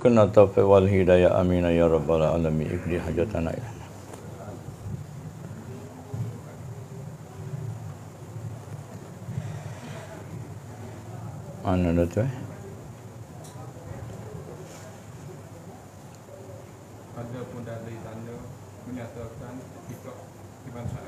Kena taufiq wal hidayah. Amin ya rabbal alamin. Ikdi hajatana ya. Mana dah tu Ada pun dari tanda menyatakan kita kebangsaan.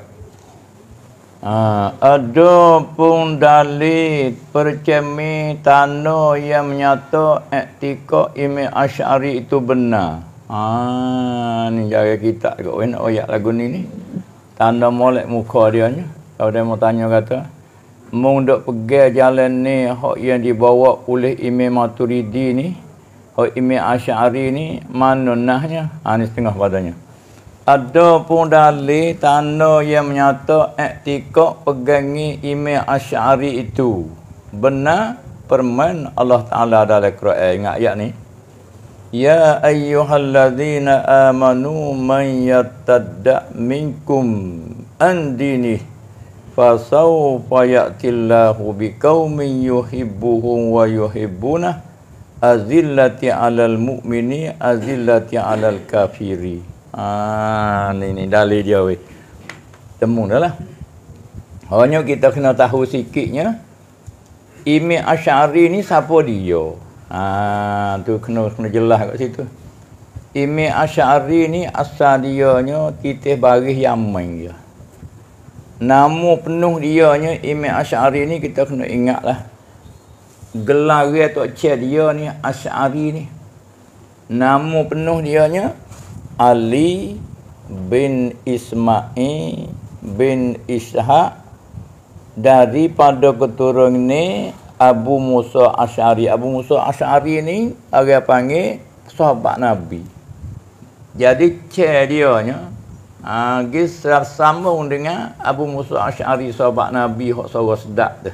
Ada pun dalil percemi tanda yang menyata i'tikad Imam Asy'ari itu benar. Ni jaga kita kot nak ayat lagu ni. Tanda molek muka dia nya. Kalau dia mau tanya kata, mung dok pegang jalan ni hak yang dibawa oleh Imam Maturidi ni, hak Imam Asy'ari ni mana nahnya? Ni setengah padanya. Ada pun dalil tanda yang menyata i'tikad pegangi Imam Asy'ari itu benar firman Allah Taala dalam Quran. Ingat ayat ni. Ya ayyuhallazina amanu man yartadda minkum an dinih fasawfa ya'tillahu biqaumin yuhibbuhum wa yuhibbunah azillati 'alal mu'mini azillati 'alal kafiri. Ni dalil dia weh. Temu dah lah. Hanya kita kena tahu sikitnya Imam Asy'ari ni siapa dia? Tu kena jelas kat situ. Imam Asy'ari ni asal dianya titih baris Yaman dia. Nama penuh dianya Imam Asy'ari ni kita kena ingatlah. Gelar dia tok cik dia ni Asy'ari ni. Nama penuh dianya Ali bin Ismail bin Ishaq daripada keturunan ni Abu Musa Asy'ari. Abu Musa Asy'ari ni orang panggil sahabat Nabi. Jadi cik dia nya kisah sambung dengan Abu Musa Asy'ari sahabat Nabi hak suara sedap tu.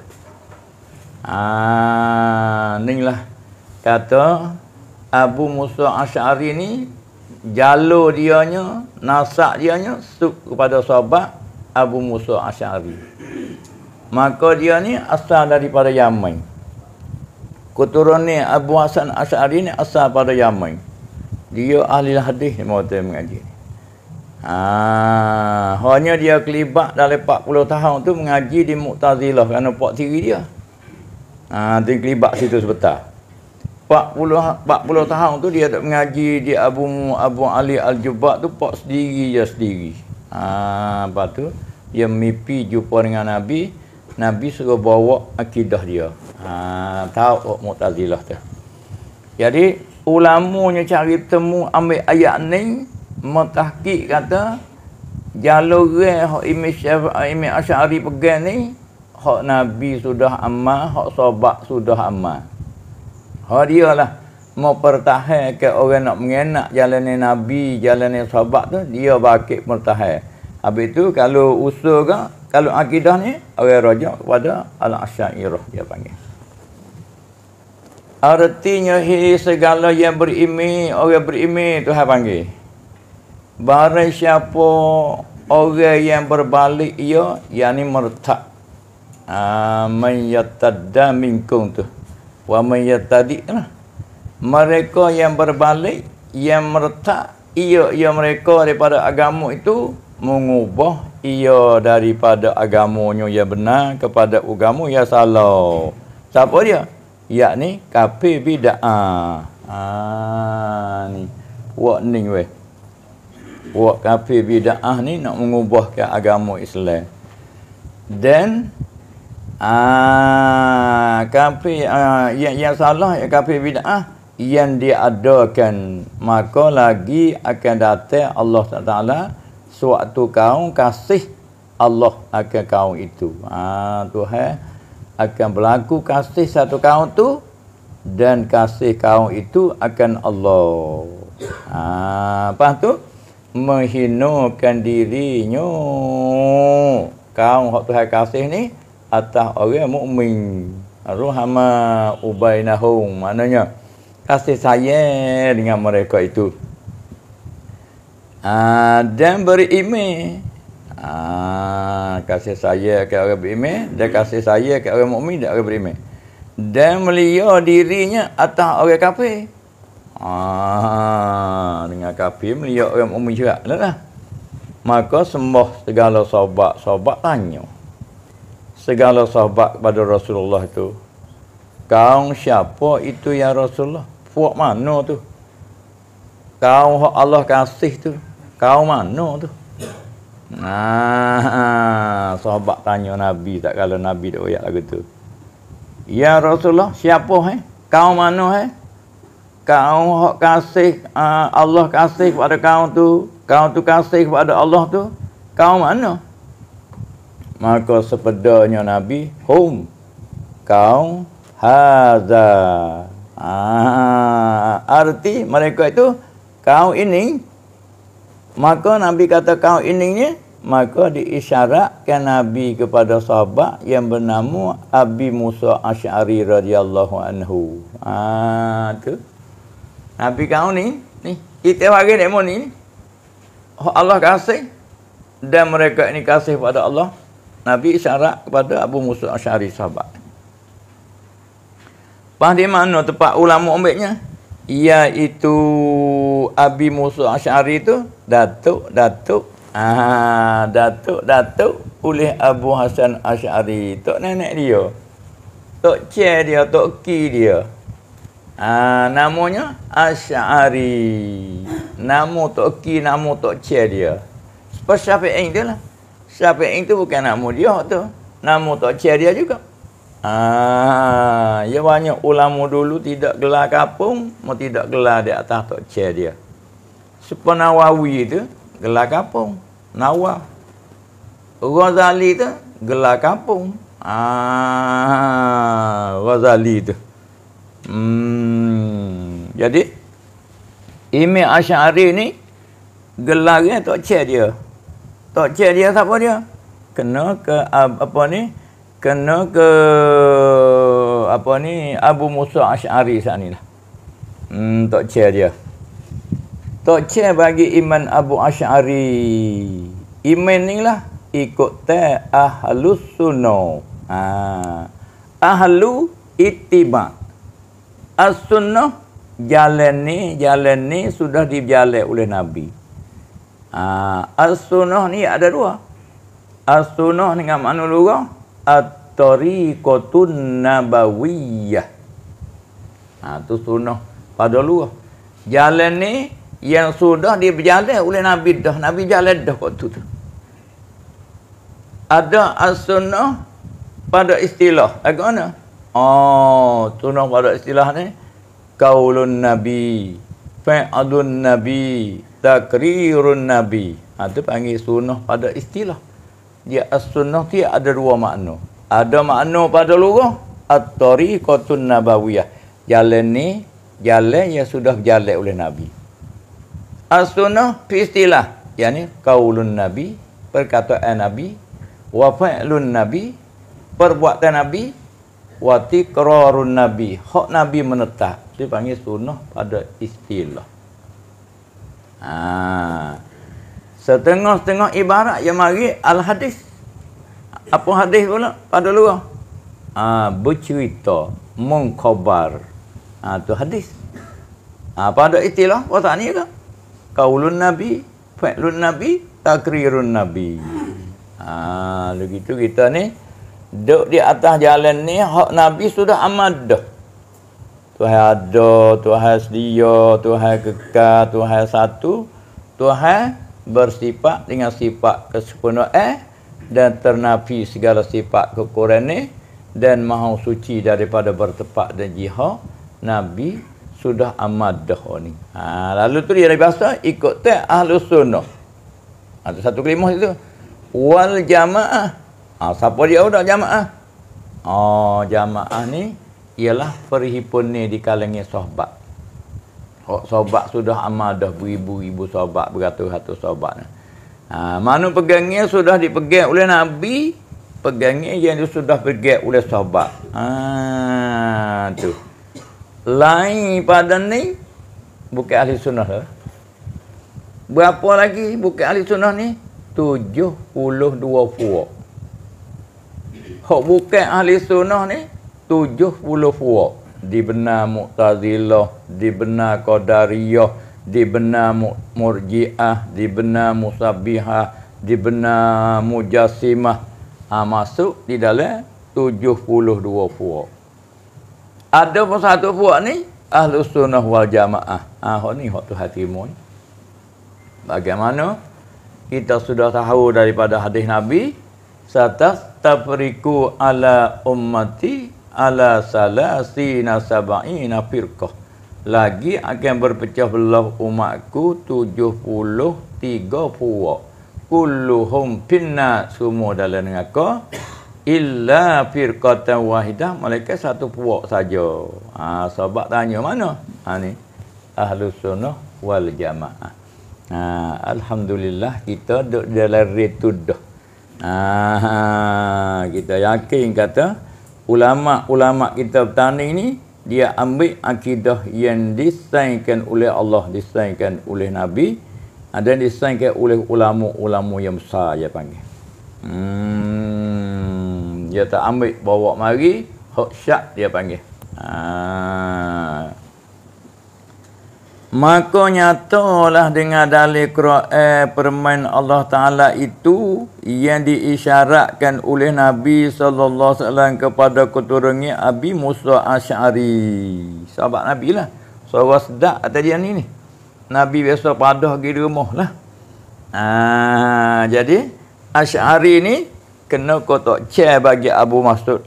Inilah kata Abu Musa Asy'ari ni jalur dianya, nasab dianya kepada sahabat Abu Musa Asy'ari. Maka dia ni asal daripada Yaman. Keturunan ni Abu Hasan Asy'ari ni asal pada Yaman. Dia ahli hadis mau mengaji. Hanya dia kelibat dalam 40 tahun tu mengaji di Mu'tazilah kerana pak tiri dia. Dia kelibat situ sebentar. 40 tahun tu dia tak mengaji di Abu Ali Al-Jubba tu pak sendiri je sendiri. Lepas tu dia mimpi jumpa dengan Nabi. Nabi suruh bawa akidah dia. Tahu Mu'tazilah tu. Jadi ulamanya cari temu ambil ayat ni mentahqiq kata jalur hak Imam Asy'ari pegang ni hak Nabi sudah amal, hak sahabat sudah amal. Dia lah mau pertahankan orang nak mengenak jalan Nabi, jalan sahabat tu, dia bakit pertahan. Habis tu kalau usul ke, kalau akidah ni, orang rajak kepada Al-Asy'ariyah dia panggil. Artinya segala yang berimej, orang berimej Tuhan panggil. Barang siapa orang yang berbalik ia, yakni murtad. Man yatadda minkum tu. Wa man yatadi lah. Mereka yang berbalik, yang murtad, ia mereka daripada agama itu mengubah ia daripada agamanya yang benar kepada agama yang salah. Siapa dia? Yakni kafir bid'ah. Ni. Wak ni weh. Wak kafir bid'ah ni nak mengubahkan agama Islam. Dan kafir yang salah, yang kafir bid'ah yang diadakan, maka lagi akan datang Allah Taala suatu kaum kasih Allah akan kaum itu. Tuhan akan berlaku kasih satu kaum tu dan kasih kaum itu akan Allah. Lepas tu menghinakan dirinya kaum hak Tuhan kasih ni atas orang mukmin. Rahama ubainahum, maknanya kasih sayang dengan mereka itu. Dan beriman. Kasih sayang ke orang beriman, dan kasih sayang ke orang mukmin dan orang beriman. Dan melia dirinya atas orang kafir. Dengan kafir melihat orang mukmin juga lah. Maka sembah segala sahabat tanya. Segala sahabat kepada Rasulullah itu, kau siapa itu ya Rasulullah? Puak mana tu? Kau Allah kasih tu, kau mana tu? Sahabat tanya Nabi, tak kala Nabi dak royak lagu tu. Ya Rasulullah, siapa Kau mana Kau hak kasih Allah kasih kepada kau tu kasih kepada Allah tu, kau mana? Maka sepedanya Nabi, kau haza. Arti mereka itu kau ini. Maka Nabi kata kau ininya, maka diisyaratkan Nabi kepada sahabat yang bernama Abi Musa Asy'ari radhiyallahu anhu. Tu. Nabi kau ni kita bagi demo ni. Allah kasih dan mereka ini kasih kepada Allah. Nabi isyarat kepada Abu Musa Asy'ari sahabat. Pas di mana tempat ulama ambilnya? Iaitu Abi Musa Asy'ari itu datuk oleh Abu Hasan Asy'ari, tok nenek dia, tok cik dia, tok ki dia. Namanya Asy'ari. Nama tok ki, nama tok cik dia. Sebab Syafi'i dia lah. Syafi'i itu bukan nama dia tu, nama tok cik dia juga. Ya banyak ulama dulu tidak gelar kapung, mau tidak gelar di atas tok cik dia. Seperti Nawawi itu gelar kapung, Nawaf. Ghazali itu gelar kapung. Ghazali itu. Jadi Imam Asy'ari ni gelarnya tok cik dia. Tok cik dia siapa dia? Kena ke Abu Musa Asy'ari sana lah. Tok cik dia. Tok cik bagi Imam Abu Asy'ari. Imam ni lah ikut Ahlus Sunnah. Ahlu ittiba. As-sunnah jalan ni sudah dijalan oleh Nabi. As-sunnah ni ada dua. As-sunnah dengan makna lughah at-tariqatun nabawiyah. Tu sunnah pada lughah. Jalan ni yang sudah diberjalan oleh Nabi dah. Nabi jalan dah waktu tu. Ada as-sunnah pada istilah. Bagaimana? Sunnah pada istilah ni qaulun Nabi, fa'alun Nabi, takrirun Nabi. Itu panggil sunnah pada istilah. Dia as-sunnah tu ada dua makna. Ada makna pada lughah at-tariqatun nabawiyah. Jalan ni jalan yang sudah berjalan oleh Nabi. As-sunnah fi istilah, yakni qaulun Nabi, perkataan Nabi, wa fa'lun Nabi, perbuatan Nabi, wa tikrarun Nabi, hak Nabi menetap. Dia panggil sunnah pada istilah. Setengah-setengah ibarat yang mari al-hadis. Apa hadis pula pada luar? Bercerita, mengkhabar. Tu hadis. Pada istilah apa ni ke? Qaulun Nabi, fa'lun Nabi, takrirun Nabi. Begitu kita ni duduk di atas jalan ni, hak Nabi sudah amat dah. Tuhan ada, Tuhan sedia, Tuhan kekal, Tuhan satu, Tuhan bersifat dengan sifat kesempurnaan dan ternafi segala sifat kekurangan dan maha suci daripada bertepat dan jihad. Nabi sudah amat dah ni. Lalu tu dia dari bahasa ikut Ahlus Sunnah. Ada satu kalimah itu. Wal jamaah. Siapa dia udah jamaah? Jamaah ni ialah perhimpunan ni di kalangan sahabat. Sahabat sudah amat dah beribu-ribu sahabat, beratus-ratus sahabat. Mana pegangnya sudah dipegang oleh Nabi, pegangnya yang sudah pegang oleh sahabat. Tu. Lain pada ni bukan ahli sunnah lah. Berapa lagi bukan ahli sunnah ni? 72 fuak. Hak bukan ahli sunnah ni 70 fuak. dibenar Mu'tazilah, dibenar Qadariyah, dibenar Murji'ah, dibenar Musabbihah, dibenar Mujassimah. Masuk di dalam 72 puak. Ada pun satu puak ni Ahlus Sunnah wal Jamaah. Hak ni hak tu hati mu. Bagaimana? Kita sudah tahu daripada hadis Nabi, satastafriqu ala ummati ala salasina sab'ina firqah. Lagi akan berpecah belah umatku 73 puak. Kulluhum finna, semua dalam neraka, illa firqatan wahidah, malaikat satu puak saja. Sahabat tanya mana? Ni Ahlus Sunnah wal Jamaah. Alhamdulillah kita duduk dalam retu dah. Kita yakin kata ulama-ulama kita bertanding ni dia ambil akidah yang disainkan oleh Allah, disainkan oleh Nabi, dan disainkan oleh ulama-ulama yang besar dia panggil. Dia tak ambil bawa mari hak syak dia panggil. Maka nyatalah dengan dalil Quran permain Allah Ta'ala itu yang diisyaratkan oleh Nabi sallallahu alaihi wasallam kepada keturunannya Abi Musa Asy'ari. Sahabat Nabi lah. Suara sedap atas dia ni. Nabi biasa padah pergi di rumah lah. Jadi Asy'ari ni kena kotak chair bagi Abu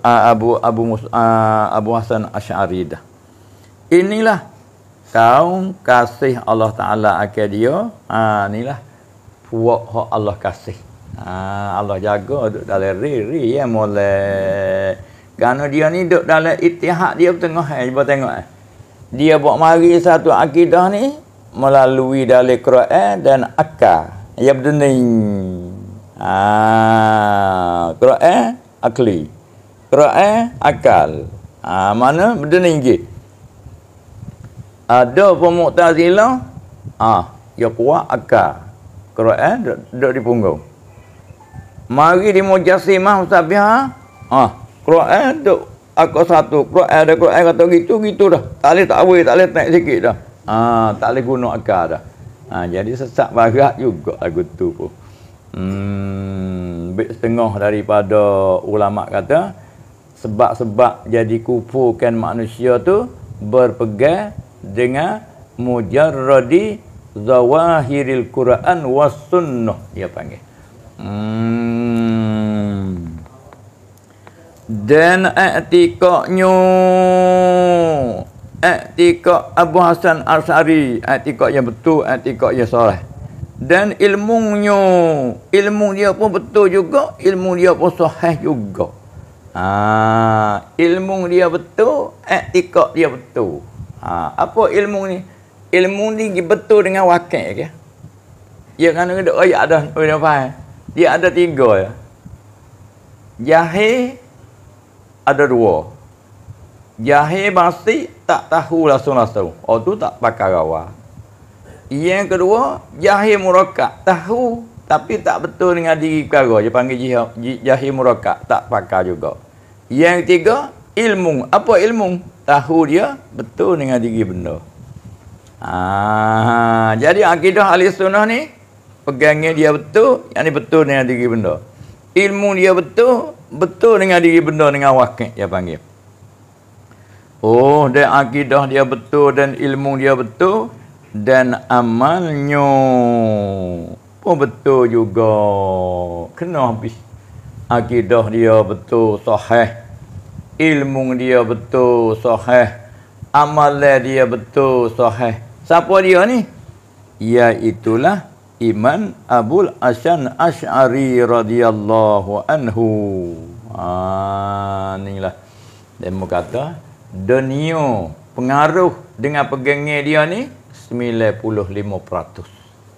Hasan Asy'ari dah. Inilah kaum kasih Allah Ta'ala akan dia. Inilah puak hak Allah kasih. Allah jaga duduk dalam ri ya molek. Kerana dia ni duduk dalam ittihad dia bertengah. Cuba tengok. Dia buat mari satu akidah ni melalui dalil Quran dan akal. Ya berdening. Quran akli. Quran akal. Mana berdening je. Ada Mu'tazilah, dia kuat akal. Quran duduk di punggung. Mari di Mujassimah Musabbihah, Quran duduk akal satu. Quran ada Quran kata gitu dah. Tak boleh naik sikit dah. Tak boleh guna akal dah. Jadi sesat barat juga lagu tu pun. Setengah daripada ulama kata sebab-sebab jadi kufurkan manusia tu berpegang dengan mujarradi zawahiril Quran was sunnah dia panggil. Dan i'tiqad Abu Hasan Asy'ari, i'tiqad yang betul, i'tiqad yang soleh. Dan ilmu dia pun betul juga, ilmu dia pun sahih juga. Ilmu dia betul, i'tiqad dia betul. Apa ilmu ni? Ilmu ni betul dengan wakil ke? Ya kan ada ayat dah, faham. Dia ada 3 ya. Jahil ada 2. Jahil pasti tak tahu langsung. Tu tak pakai rawa. Yang kedua, jahil murakkab, tahu tapi tak betul dengan diri perkara. Dia panggil jahil murakkab, tak pakai juga. Yang ketiga, ilmu. Apa ilmu? Tahu dia betul dengan diri benda. Jadi akidah ahli sunnah ni pegangnya dia betul, yang ni betul dengan diri benda. Ilmu dia betul dengan diri benda, dengan wakil dia panggil. Dan akidah dia betul dan ilmu dia betul dan amalnya pun betul juga. Kena habis. Akidah dia betul, sahih. Ilmu dia betul, sahih. Amal dia betul, sahih. Siapa dia ni? Iaitulah Imam Abul Hasan Asy'ari radhiyallahu anhu. Inilah. Dia kata, dunia pengaruh dengan pegangnya dia ni 95%.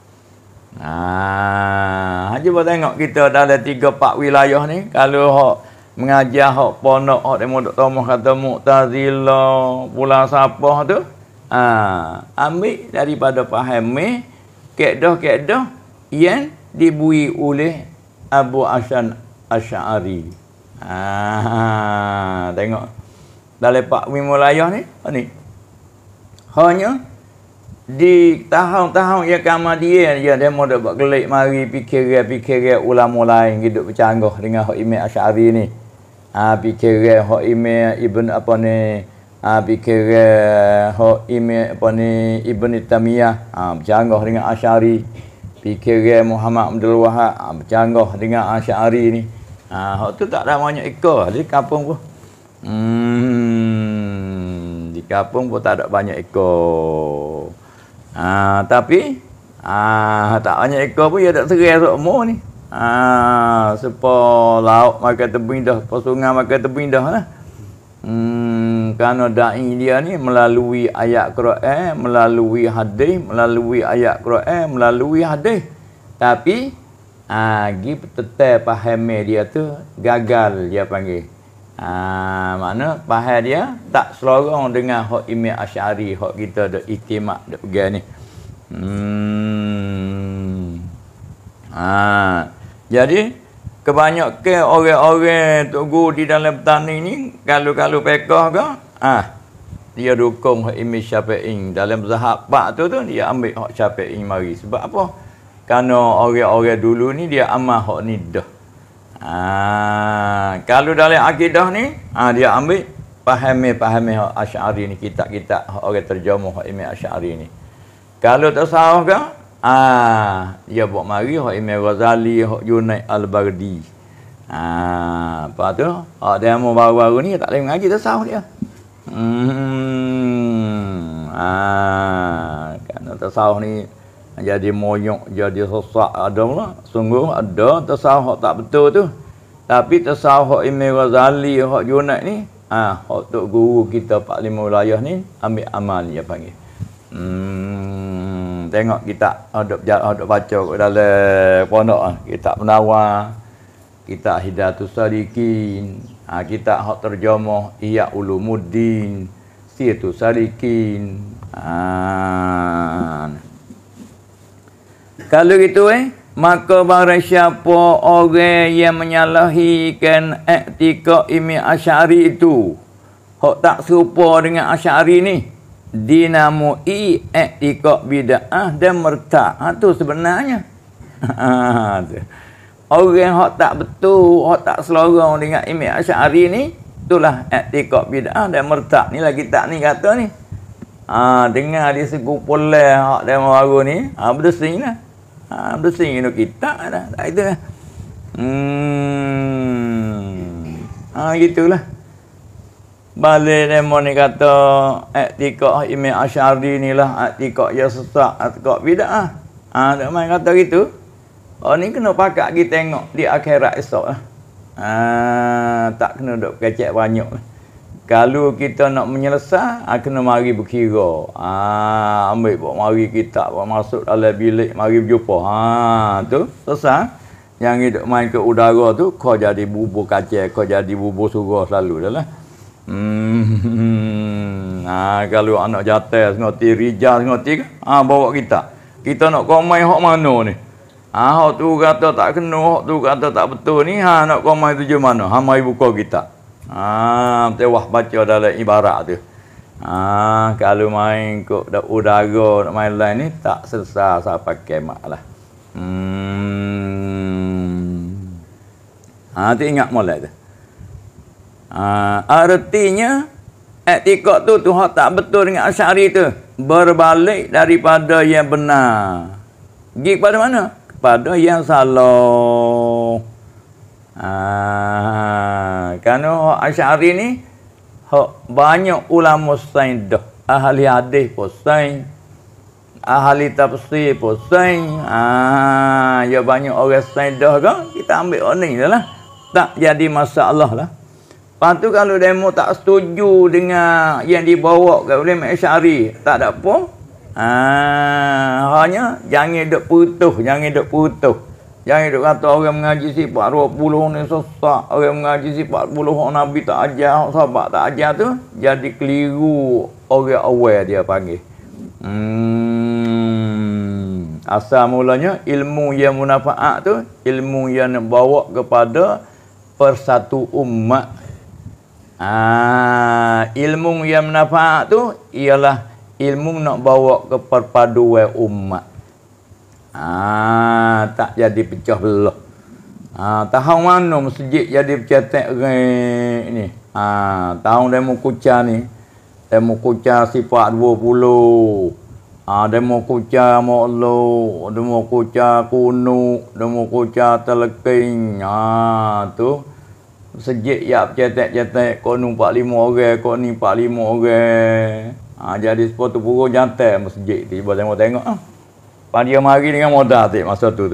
Cuba tengok kita dalam 3-4 wilayah ni, kalau hak mengajar hak pondok hak demo Dr. Tomah kata Mu'tazilah pula siapa tu, ambil daripada faham kaedah-kaedah yang dibui oleh Abu Hasan Asy'ari. Tengok dalam Pak Wimulayah ni. Hanya di tahun-tahun yang kemudian dia mau dak buat gelik mari fikir ulama lain hidup bercanggah dengan hak Imam Asy'ari ni. Fikir hak Imam Ibn apa ni, fikir hak Imam apa ni Ibn Taimiyah, bercanggah dengan Asy'ari. Fikir Muhammad Abdul Wahab, bercanggah dengan Asy'ari ni. Hak tu tak ada banyak ekor di kampung pun. Di kampung pun tak ada banyak ekor. Tapi tak banyak ekor pun dia tak serai semua ni. Sepa laut makan tebing dah, sepa sungai makan tebing dah lah. Kerana da'i dia ni melalui ayat Quran, melalui hadis, melalui ayat Quran, melalui hadis. Tapi tetap faham dia tu gagal dia panggil. Makna faham dia tak selorong dengan hak Imam Asy'ari, hak kita dak iktimak dak pegang ni. Jadi kebanyakan orang-orang tok guru di dalam petani ni kalau pekah ke dia dukung hak Imam Syafi'i. Dalam mazhab tu dia ambil hak Syafi'i mari. Sebab apa? Kerana orang-orang dulu ni dia amal hak ni dah. Kalau dalam akidah ni dia ambil fahami hak Asy'ari ni, kitab-kitab hak orang terjemah hak Imam Asy'ari ni. Kalau tasawuf ke dia buat mari hak Imam Ghazali, hak Junaid Al-Baghdadi. Lepas tu hak demo baru-baru ni tak boleh mengaji tasawuf dia. Kerana tasawuf ni jadi moyok, jadi sesak ada pula. Sungguh ada tasawuf tak betul tu. Tapi tasawuf Imam Ghazali, hak Junaid ni, hak tok guru kita Pak Lima Wilayah ni ambil amal dia panggil. Tengok kita ada baca dalam pondok kitab Penawar, kitab Hidayatus Salikin, kitab hak terjemah Ihya Ulumuddin, Siyatus Salikin. Kalau gitu maka barang siapa orang yang menyalahikan i'tikad Imam Asy'ari itu, hak tak serupa dengan Asy'ari ni, dinamai i'tikad bid'ah dan murtad. Tu sebenarnya. Orang hak tak betul, hak tak selorong dengan Imam Asy'ari ni, itulah i'tikad bid'ah dan murtad. Ni lagi tak ni kata ni. Dengar dia segupulai hak demo baru ni, berdesing lah. Bersing itu kita dah. Tak itu lah. Gitulah. Balik demo ni kata i'tikad Imam Asy'ari ni lah i'tikad yang sesat, i'tikad bid'ah. Tak main kata gitu. Ni kena pakat kita tengok di akhirat esok lah. Tak kena duk kecek banyak lah. Kalau kita nak menyelesai, kena mari berkira. Ambil bawa mari kitab, bawa masuk dalam bilik, mari berjumpa. Tu selesai. Yang hidup main ke udara tu, kau jadi bubur kacang, kau jadi bubur surah selalu dah lah. Kalau anak jatah ngoti, rijal ngoti, bawa kita. Kita nak komai hak mana ni? Hak tu kata tak kena, hak tu kata tak betul ni, nak komai tu je mana? Mari buka kita. Tewah baca dalam ibarat tu. Kalau main kok udara nak main lain ni tak selesai sampai kiamat lah. Tu ingat molek tu. Artinya i'tikad tu hak tak betul dengan Asy'ari tu berbalik daripada yang benar. Pergi kepada mana? Kepada yang salah. Kerana hak Asy'ari ni hak banyak ulama sain dah. Ahli hadis pun sain, ahli tafsir pun sain. Ya banyak orang sain dah kan, kita ambil orang ni dah lah. Tak jadi masalah lah. Lepas tu kalau demo tak setuju dengan yang dibawa ke oleh Imam Asy'ari, tak ada apa. Hanya jangan duk putus, jangan duk putus. Jangan duk kata orang mengaji sifat 20 ni sesat, orang mengaji sifat 40 orang Nabi tak ajar, sahabat tak ajar tu, jadi keliru orang awal dia panggil. Asal mulanya ilmu yang munafaat tu, ilmu yang bawa kepada persatu umat. Ilmu yang manfaat tu ialah ilmu nak bawa ke perpaduan umat. Tak jadi pecah belah. Tahun mana masjid jadi bercetak ni. Tahun demo kuca ni. Demo kuca sifat 20. Demo kuca ma'lu, demo kuca kunu, demo kuca teleking. Tu masjid ya bercetak-cetak kau ni 45 orang, kau ni 45 orang. Jadi sepatu pura jantai masjid tiba tengok. Dia mari dengan modal tak masa tu.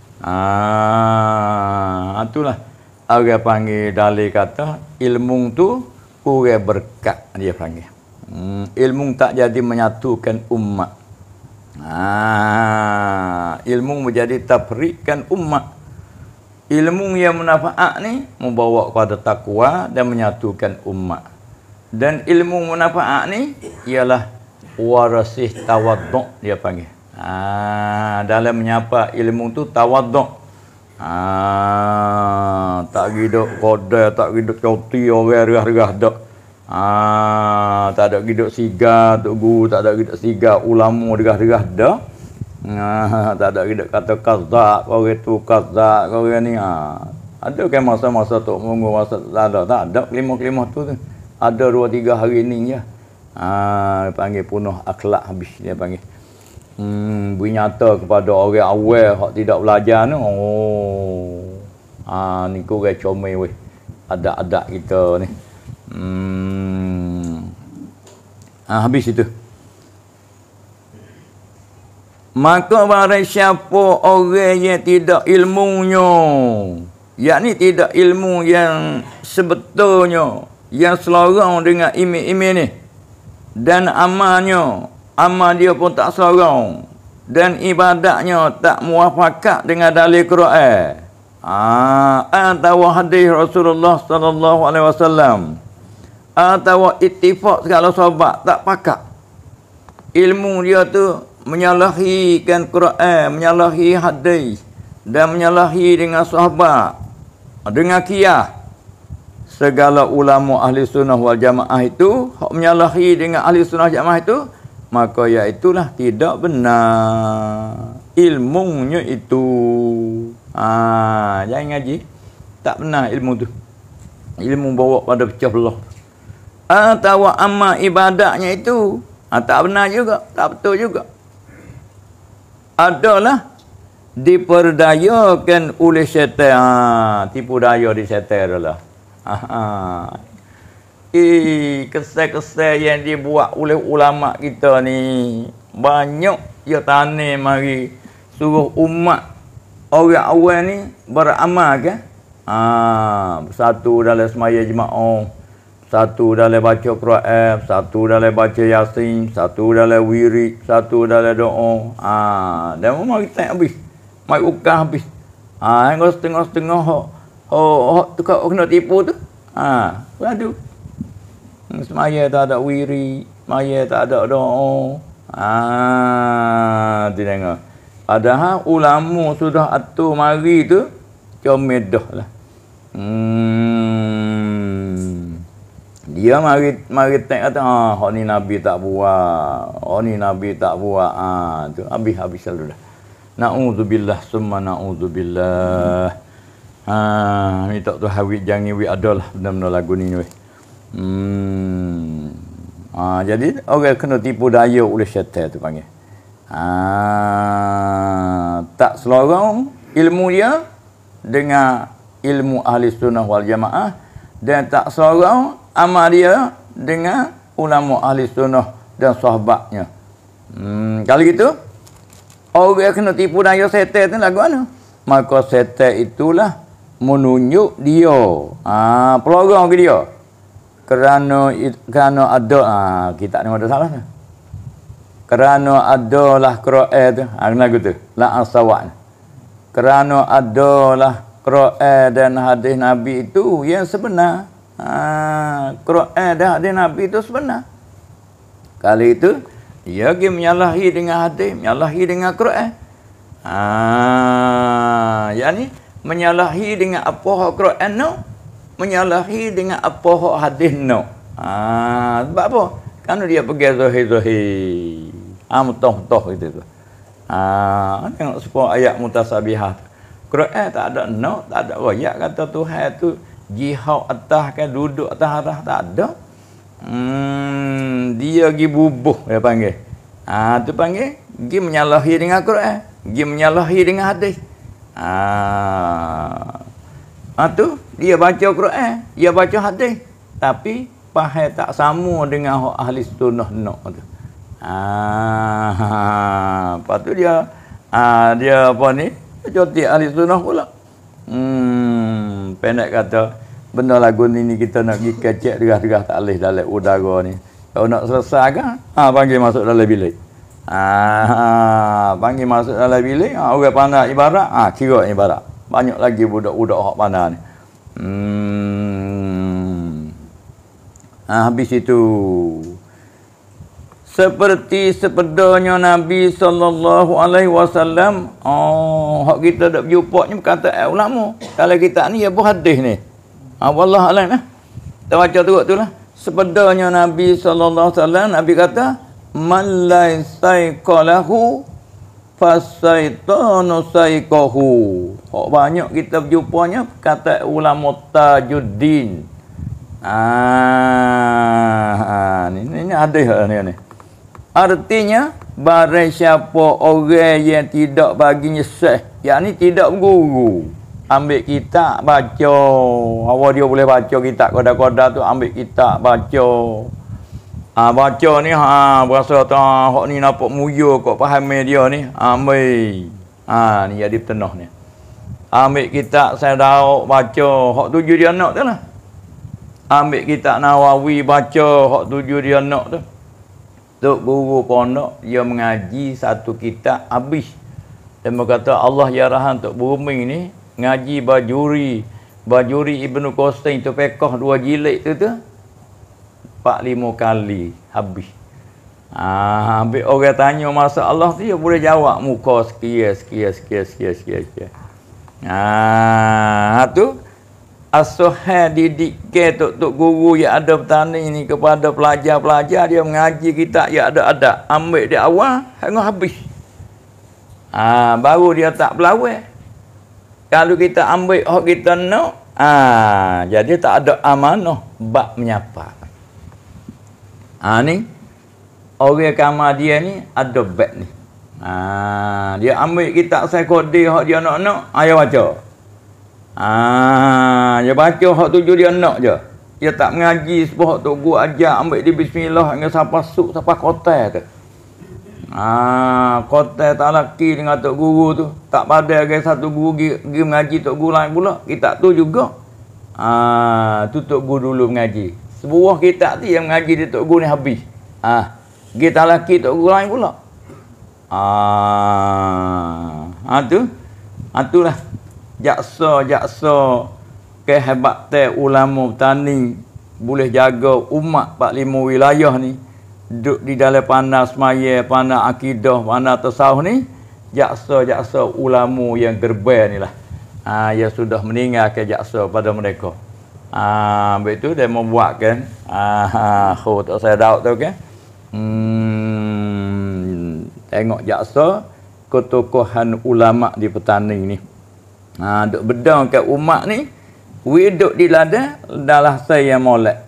Itulah orang panggil dalil kata ilmu tu kurang berkat dia panggil. Ilmu tak jadi menyatukan umat. Ilmu menjadi tafriqkan umat. Ilmu yang manfaat ni membawa kepada takwa dan menyatukan umat. Dan ilmu manfaat ni ialah warasih tawaddu' dia panggil. Dalam menyapa ilmu tu tawaddu'. Tak giduk kodai, tak giduk coti orang regah-regah dak. Tak ada giduk sigar tok guru, tak ada giduk sigar ulama regah-regah dak. Tak ada giduk kata kazzab, orang tu kazzab, orang ni. Ada kan masa-masa tok minggu masa tak ada kelimah-kelimah tu. Ada 2-3 hari ni je. Panggil penuh akhlak habis dia panggil. Beri nyata kepada orang awal hak tidak belajar ni. Ni kurang comel weh. Adat-adat kita ni. Habis itu. Maka barang siapa orang yang tidak ilmunya, yakni tidak ilmu yang sebetulnya, yang selarang dengan imej-imej ni, dan amalnya, amal dia pun tak selarang, dan ibadatnya tak muafakat dengan dalil Quran atau hadis Rasulullah sallallahu alaihi wasallam atau ittifaq segala sahabat, tak pakat. Ilmu dia tu menyalahikan Quran, menyalahi hadis dan menyalahi dengan sahabat, dengan qiyas. Segala ulama ahli sunnah wal jamaah itu hak menyalahi dengan ahli sunnah jamaah itu, maka iaitulah tidak benar ilmunya itu. Jangan ngaji tak benar ilmu tu. Ilmu bawa pada pecah belah. Atau amal ibadatnya itu tak benar juga, tak betul juga. Adalah diperdayakan oleh syaitan. Tipu daya di syaitan adalah. Kesal-kesal yang dibuat oleh ulama kita ni banyak dia tanam mari suruh umat orang awal ni beramal kan. Satu dalam semaya jemaah, satu dalam baca Quran, satu dalam baca Yasin, satu dalam wirid, satu dalam doa. Dan mari tak habis. Mari ukah habis. Hingga setengah-setengah tu kau kena tipu tu. Aduh. Semaya tak ada wirid, semaya tak ada doa. Tu tengok. Padahal ulama sudah atur mari tu comel dah lah. Dia mari tengok kata hak ni nabi tak buat. Hak ni nabi tak buat. Tu habis selalu dah. Na'udzubillah summa na'udzubillah. Minta tu hawit jangan wi adalah benar-benar lagu ni weh. Jadi orang kena tipu daya oleh syaitan tu panggil. Tak selarang ilmu dia dengan ilmu ahli sunnah wal jamaah, dan tak selarang amal dia dengan ulama ahli sunnah dan sahabatnya. Kalau gitu orang kena tipu daya syaitan tu lagu mana? Maka syaitan itulah menunjuk dia. Pelorong ke dia. Kerana ada kita ni ada salah. Kerana adalah Quran tu, lagu tu, la asawat. Kerana adalah Quran dan hadis Nabi itu yang sebenar. Quran dan hadis Nabi itu sebenar. Kali itu dia pergi menyalahi dengan hadis, menyalahi dengan Quran. Yani menyalahi dengan apa Quran no, menyalahi dengan apa hak hadis nak. Sebab apa? Kan dia pergi zahir-zahir. Mutah-mutah gitu tu. Tengok sepuluh ayat mutasabihah. Quran tak ada nak, tak ada ayat kata Tuhan tu jihad atas kan duduk atas arah tak ada. Dia pergi bubuh dia panggil. Tu panggil pergi menyalahi dengan Quran, pergi menyalahi dengan hadis. Tu dia baca Quran, dia baca hadis, tapi faham tak sama dengan ahli sunnah nak tu. Lepas tu dia apa ni? Jotik ahli sunnah pula. Pendek kata benda lagu ni kita nak pergi kecek derah-derah tak boleh dalam udara ni. Kalau nak selesai kan, panggil masuk dalam bilik. Panggil masuk dalam bilik, orang pandai ibarat, kira ibarat. Banyak lagi budak-budak hak pandai ni. Habis itu seperti sepedanya Nabi sallallahu alaihi wasallam. Hak kita dak berjumpa ni perkataan ulama. Kalau kita ni ya hadis ni. Wallah alam lah. Kita baca tu lah. Sepedanya Nabi sallallahu alaihi wasallam, Nabi kata, "Man laisaiqalahu fasaitanu saiqahu." Hak banyak kita berjumpanya perkataan ulama Tajuddin. Ini hadis ni. Artinya barang siapa orang yang tidak baginya sah, yakni tidak berguru, ambil kitab baca, awak dia boleh baca kitab koda-koda tu, ambil kitab baca. Baca ni berasa tak hak ni nampak muya kok faham dia ni, ambil. Ni jadi tenah ni. Ambil kitab saya dauk baca, hak tuju dia nak tu lah. Ambil kitab Nawawi baca, hak tuju dia nak tu. Tok guru pondok dia mengaji satu kitab habis. Dan berkata Allah ya Rahman Tok Bumi ni ngaji Bajuri Ibnu Qasim tu pekoh 2 jilid tu 4-5 kali habis. Habis orang tanya masalah tu dia boleh jawab muka sekian. Tu as-sohah didik tok guru yang ada petani ni kepada pelajar-pelajar, dia mengaji kitab yang ada ambil dia awal hingga habis. Baru dia tak berlawan. Kalau kita ambil hak kita nak, jadi tak ada amanah bab menyapa. Ni orang kamar dia ni ada bab ni. Dia ambil kitab psikologi hak dia nak ayo baca. Dia baca hak tuju dia nak je. Dia tak mengaji sebab tok guru ajar ambil di bismillah hingga sampai suk sampai kotak tu. Kotak tak laki dengan tok guru tu. Tak pada ke satu guru pergi mengaji tok guru lain pula. Kitab tu juga. Tu tok guru dulu mengaji. Sebuah kitab tu yang mengaji di tok guru ni habis. Kita laki tok guru lain pula. Itulah jaksa kehebatan ulama petani boleh jaga umat 45 wilayah ni duduk di dalam pandang semaya, pandang akidah, pandang tasawuf ni, jaksa ulama yang gerban ni lah. Yang sudah meninggalkan jaksa pada mereka. Begitu dia membuatkan tak saya tahu tu kan. Tengok jaksa ketokohan ulama di petani ni. Duk bedang kat umat ni, duduk di ladang dalam saya molek.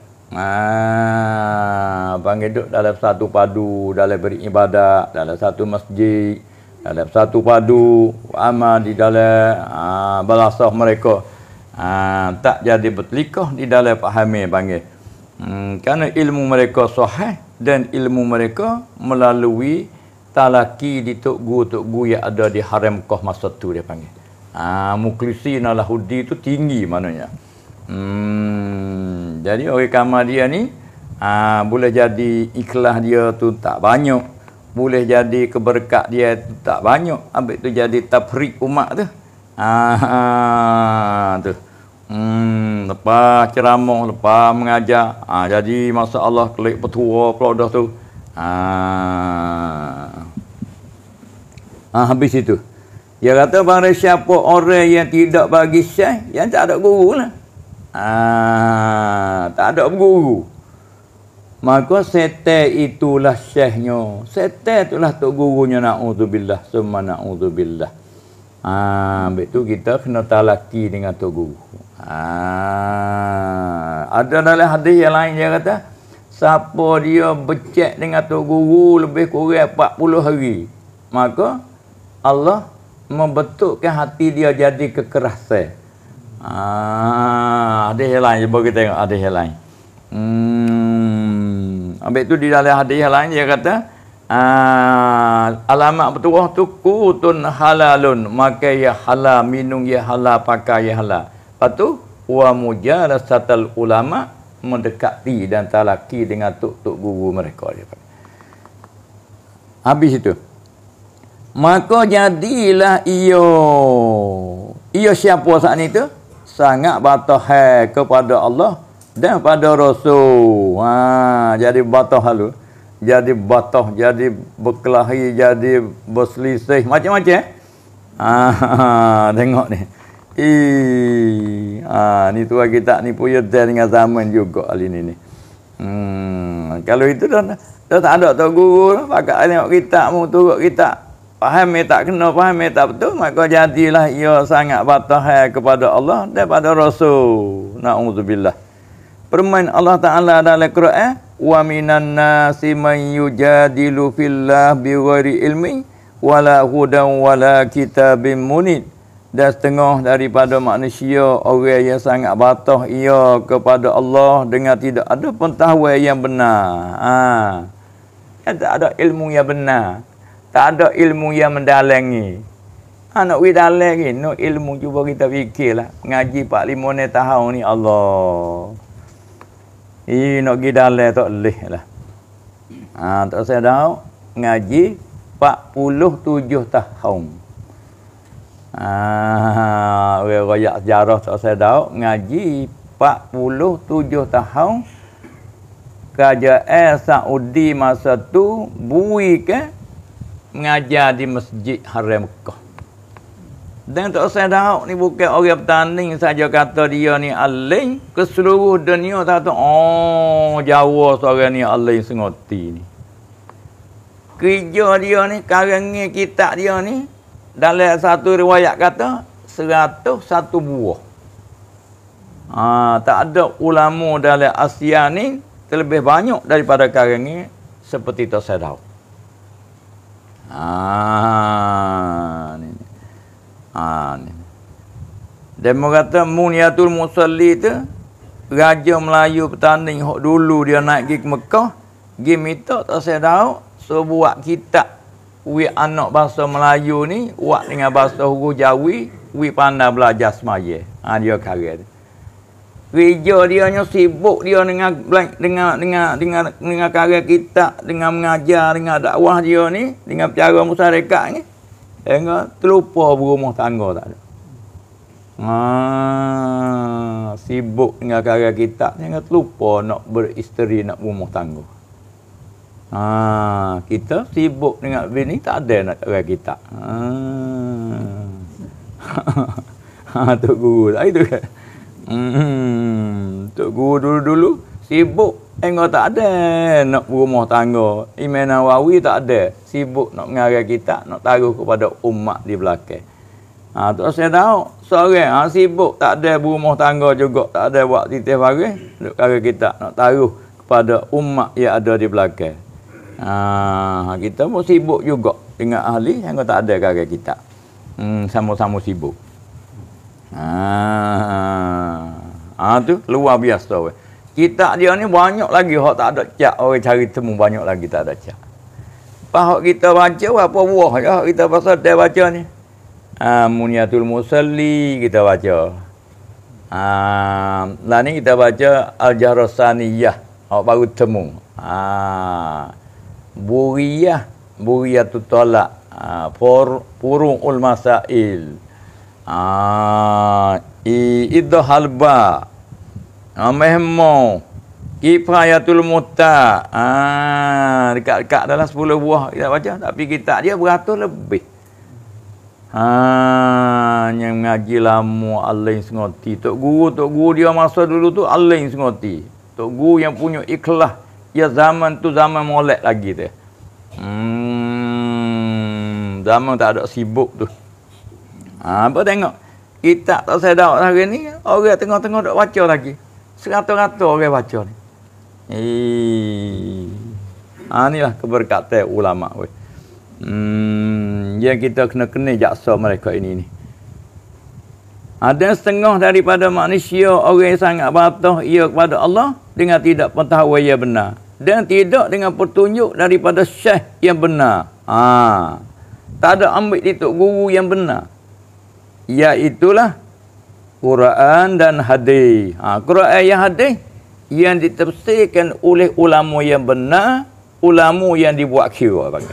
Panggil duduk dalam satu padu, dalam beribadat, dalam satu masjid, dalam satu padu, amal di dalam balasah mereka. Tak jadi bertelikah di dalam pahami panggil. Kerana ilmu mereka sahih dan ilmu mereka melalui talaki di tok guru yang ada di Haram Mekah masa tu dia panggil. Mukhlisin al-hudi tu tinggi maknanya. Jadi orang kamar dia ni boleh jadi ikhlas dia tu tak banyak, boleh jadi keberkat dia tu tak banyak, habis tu jadi tafriq umat tu. Tu. Lepas ceramah, lepas mengajar, jadi masalah kelik petua pula tu. Habis itu. Dia kata barang siapa orang yang tidak bagi syekh, yang tak ada guru lah. Tak ada guru. Maka setan itulah syekhnya. Setan itulah tok gurunya, naudzubillah summa naudzubillah. Habis tu kita kena talaki dengan tok guru. Ada dalam hadis yang lain dia kata, siapa dia becek dengan tok guru lebih kurang 40 hari, maka Allah membentukkan hati dia jadi kekerasan. Hadis yang lain, cuba kita tengok hadis yang lain. Habis tu di dalam hadis yang lain dia kata, alamat bertuah tu kutun halalun, makan ya halal, minum ya halal, pakai ya halal. Lepas tu wa mujalasatul ulama, mendekati dan talaki dengan tok-tok guru mereka. Habis itu, maka jadilah ia siapa saat ni tu sangat batah kepada Allah dan pada Rasul. Jadi batah halu, jadi batah, jadi berkelahi, jadi berselisih, macam-macam. Tengok ni. Ni tu kita ni punya dengan zaman juga kali ni. Kalau itu dah tak ada tok guru, pakai tengok kitab mu turut kitab. Faham tak kena, faham tak betul, maka jadilah ia sangat batah kepada Allah dan pada Rasul. Na'udzubillah. Firman Allah Ta'ala dalam Quran, wa minan nasi man yujadilu fillah bighairi ilmi wala hudan wala kitabim munir. Dan setengah daripada manusia orang yang sangat batah ia kepada Allah dengan tidak ada pengetahuan yang benar. Tak ada ilmu yang benar, tak ada ilmu yang mendalangi. Nak pergi dalam ni, no ilmu, cuba kita fikirlah. Ngaji 4-5 tahun ni Allah. Nak pergi dalam tak boleh lah. Tak saya tahu ngaji 47 tahun. Orang royak sejarah tak saya tahu ngaji 47 tahun. Kerajaan Saudi masa tu bui ke mengajar di Masjid Haram Mekah. Dan tak saya tahu ni bukan orang bertanding saja kata dia ni alim, ke seluruh dunia tak tahu. Jawa seorang ni alim sengoti ni. Kerja dia ni, karangan kitab dia ni, dalam satu riwayat kata 101 buah. Tak ada ulama dalam Asia ni terlebih banyak daripada karangan seperti tu saya tahu. Ni. Dan mereka kata Muniatul Musalli tu Raja Melayu petanding hok dulu dia naik pergi ke Mekah, pergi minta tak saya tahu, so buat kitab wi anak bahasa Melayu ni buat dengan bahasa huruf Jawi, wi pandai belajar semaya. Dia karya. Kerja dia nya sibuk dia dengan karya kitab, dengan mengajar, dengan dakwah dia ni, dengan cara masyarakat ni. Hingga terlupa berumah tangga tak ada. Sibuk dengan karya kitab, hingga terlupa nak beristeri, nak berumah tangga. Kita sibuk dengan bini, tak ada nak karya kitab. Tok Guru lah itu kan. Tok Guru dulu sibuk, enggak tak ada nak berumah tangga. Imam Nawawi tak ada, sibuk nak mengarang kitab, nak taruh kepada umat di belakang. Tu saya tahu seorang sibuk tak ada berumah tangga juga, tak ada buat titih baris, nak karang kitab, nak taruh kepada umat yang ada di belakang. Kita pun sibuk juga dengan ahli yang tak ada karang kitab. Sama-sama sibuk. Tu luar biasa weh. Kitab dia ni banyak lagi hak tak ada cak, orang cari temu banyak lagi tak ada cak. Hak kita baca apa buah je kita pasal dia baca ni. Muniatul Musalli kita baca. Lah ni kita baca Al-Jahrasaniyah, hak baru temu. Buriyatut Talaq, Furu'ul Masail. Idhal Ba, Mehmo, Kifayatul Muta. Dekat-dekat dalam 10 buah kita baca, tapi kitab dia beratus lebih. Yang ngaji lama aling sengoti. Tok guru dia masa dulu tu aling sengoti. Tok guru yang punya ikhlas. Ya zaman tu zaman molek lagi tu. Zaman tak ada sibuk tu. Apa tengok. Kita tak sedap hari ni. Orang tengah-tengah duk baca lagi. Seratus-ratus orang baca ni. Inilah keberkatan ulama. Yang kita kena jaksa mereka ini. Ada setengah daripada manusia orang yang sangat patuh ia kepada Allah dengan tidak pengetahuan yang benar dan tidak dengan petunjuk daripada syekh yang benar. Tak ada ambil titik guru yang benar. Iaitulah Quran dan hadis. Quran yang hadis yang ditafsirkan oleh ulama yang benar, ulama yang dibuat kira bagi.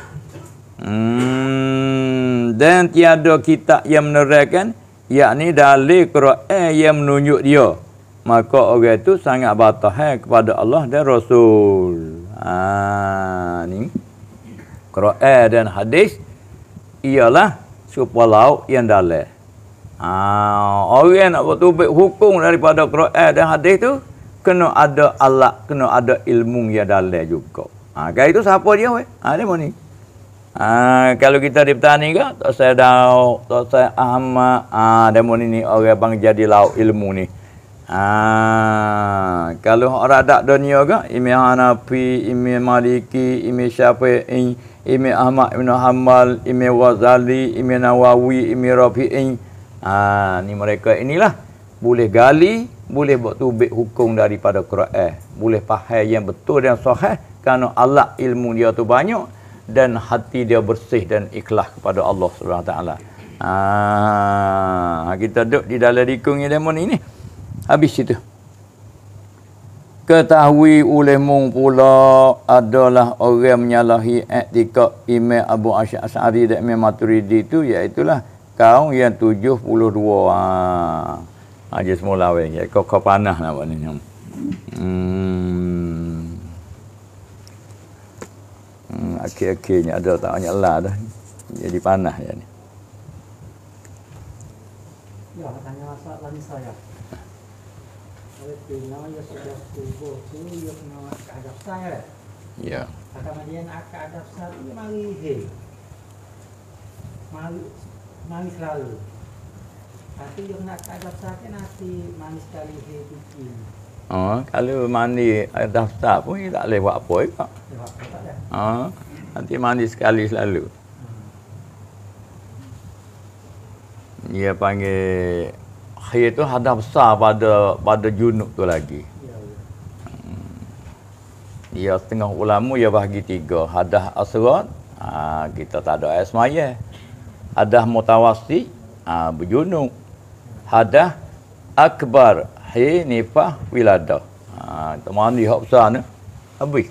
Dan tiada kitab yang menerangkan, yakni dalil Quran yang menunjuk dia. Maka orang itu sangat batahan kepada Allah dan Rasul. Ni Quran dan hadis ialah supaya lauk yang dalil. Orang nak bertubik hukum daripada Quran dan hadis tu kena ada alat, kena ada ilmu yang dalil juga. Kalau itu siapa dia weh? Dia mana ni? Kalau kita di petani ke, tak saya Daud, tak saya Ahmad, demo ni orang bang jadi lauk ilmu ni. Kalau orang ada dunia ke, Imam Hanafi, Imam Maliki, Imam Syafi'i, Imam Ahmad Ibn Hanbal, Imam Ghazali, Imam Nawawi, Imam Rafi'i. Ni mereka inilah boleh gali, boleh buat tubik hukum daripada Quran, boleh faham yang betul dan sahih kerana alat ilmu dia tu banyak dan hati dia bersih dan ikhlas kepada Allah Subhanahu Wa Taala. Kita duduk di dalam dikung ni demo ni. Habis itu. Ketahui olehmu pula adalah orang menyalahi etika Imam Abu Asy'ari dan Imam Maturidi itu, iaitulah kaum yang 72. Aja semula weh. Kau panah nama ni. Akhir-akhirnya ada tak banyak lah dah. Jadi panah je ni. Ya, tanya masalah ni saya. Kalau ya sudah kubur tu, ya kena adab saya. Ya. Kemudian adab saya ni mari selalu. Nanti yang nak adab saya nanti mari sekali he. Kalau mandi daftar pun tak boleh buat apa juga. Nanti mandi sekali selalu. Dia panggil khair tu hadah besar pada junub tu lagi. Dia setengah ulama dia bahagi 3. Hadah asrat, kita tak ada air semaya. Hadah mutawassit, berjunub. Hadah akbar, nifah wiladah. Kita mandi hak besar ni. Habis.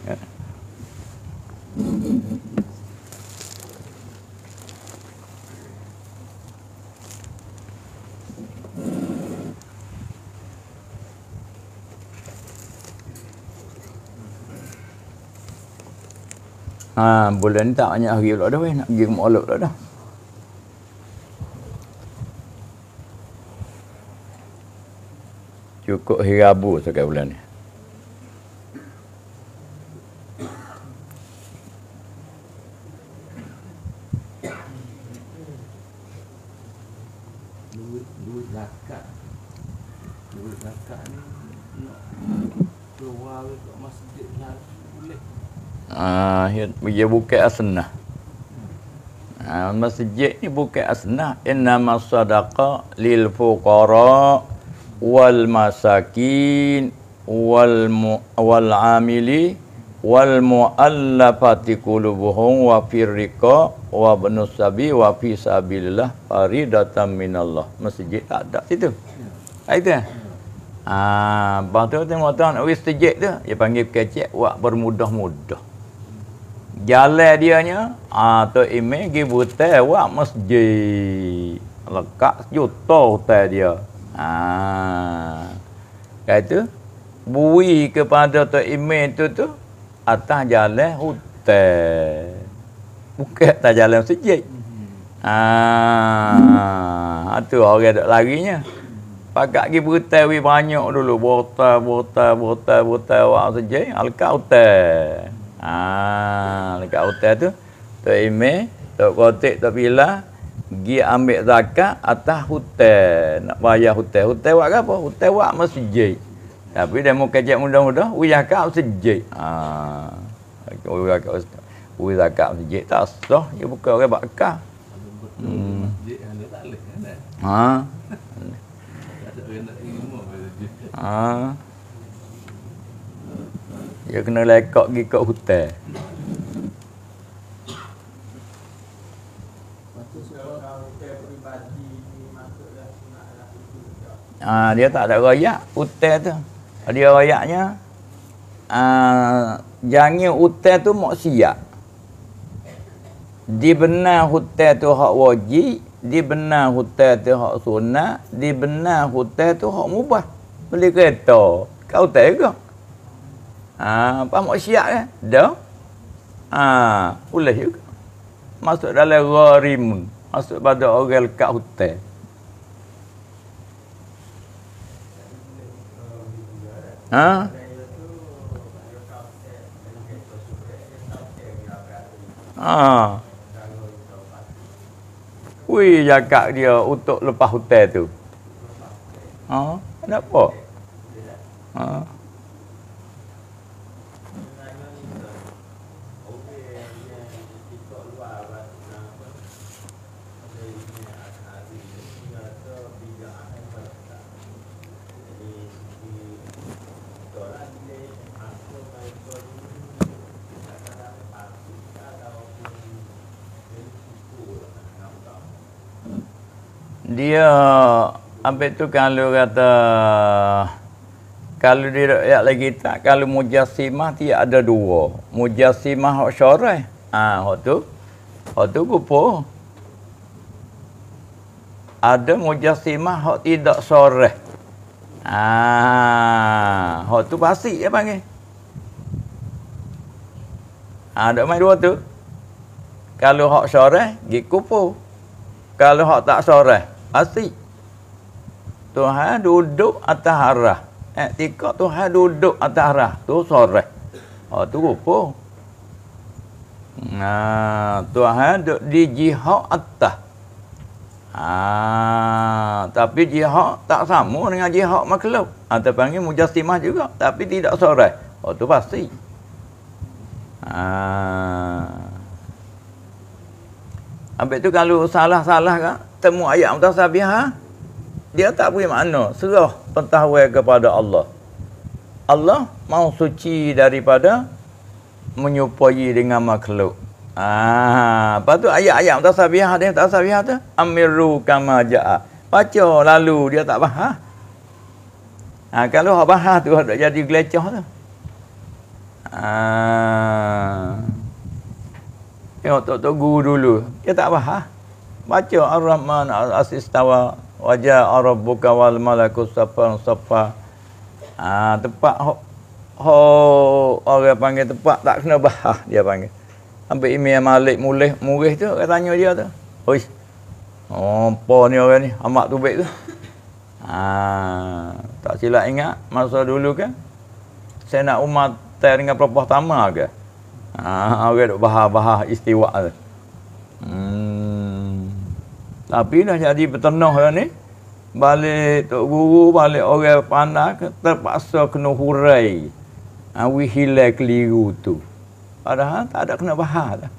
Bulan ni tak banyak hari pula dah weh. Nak pergi ke Maulud dah. Cukup hari Rabu sekarang bulan ni. Duit zakat ni nak keluar ke masjid lah boleh. Dia bukan asnah. Masjid ni bukan asnah. Innama sadaqa lil fuqara wal masakin wal amili wal muallafati qulubuhum wa firriqa wa ibnus sabi wa fi sabilillah faridatan minallah. Masjid tak ada situ. Itu. Lepas tu tengok tuan masjid tu dia panggil kecek buat bermudah-mudah. Jalan dianya tu imam pergi butai buat masjid. Lekat juta hotel dia. Kata bui kepada tu imam tu atas jalan hotel. Bukan atas jalan masjid. Tu orang duk larinya. Pakat pergi bertai banyak dulu. Bortai awak saja. Alkat hotel. Dekat hotel tu. Tok Ime, Tok Kotik, Tok Bila. Pergi ambil zakat atas hotel. Nak bayar hotel. Hotel buat apa? Hotel buat masjid. Tapi dia mau kejap mudah-mudah. Uyah kat masjid. Uyah zakat masjid. Tak sah. Dia bukan orang bakar. Masjid yang dia tak boleh kan? Dia kena lekak pergi kat hotel. Dia tak ada royak hotel tu. Dia royaknya jangan hotel tu maksiat. Di benar hotel tu hak wajib, di benar hotel tu hak sunat, di benar hotel tu hak mubah. Beli kereta, kau hotel ke? Apa maksiat kan? Dah. Boleh juga. Masuk dalam gharimun, masuk pada orang lekat hotel. Wih, jaga dia untuk lepas hotel tu. Kenapa? Dia ambil tu kalau kata kalau dia ayat lagi tak, kalau mujassimah dia ada dua. Mujassimah hak syarah. Hak tu apa? Ada mujassimah hak tidak syarah. Hak tu pasti dia panggil. Ada main dua tu. Kalau hak syarah, gi kufur. Kalau hak tak syarah, pasti. Tuhan duduk atas arah. Tikak Tuhan duduk atas arah. Tu syarah. Tu apa? Tuhan duduk di jihad atas. Tapi jihad tak sama dengan jihad makhluk. Terpanggil mujassimah juga. Tapi tidak syarah. Tu pasti. Habis tu kalau salah-salah kan, temu ayat mutasabihah, dia tak punya makna. Serah pengetahuan kepada Allah. Allah mau suci daripada menyupai dengan makhluk. Lepas tu ayat-ayat mutasabihah dia mutasabihah tu, amiru kama ja'a. Baca lalu dia tak faham. Kalau hak faham tu dak jadi gelecah tu. Tengok Tok Guru dulu. Dia tak faham. Baca Ar-Rahman Al-Asistawa wajah Rabbuka wal malaku saffan saffa. Tepat orang panggil tepat tak kena bahas dia panggil. Sampai Imam Malik murih tu orang tanya dia tu. Oi. Apa ni orang ni? Amak tubik tu. Tak silap ingat masa dulu kan. Saya nak umat dengan Propah Tama ke? Orang duk bahas istiwa tu. Tapi dah jadi petenah dah ni. Balik Tok Guru, balik orang pandai terpaksa kena hurai. Wihilai keliru tu. Padahal tak ada kena bahas dah.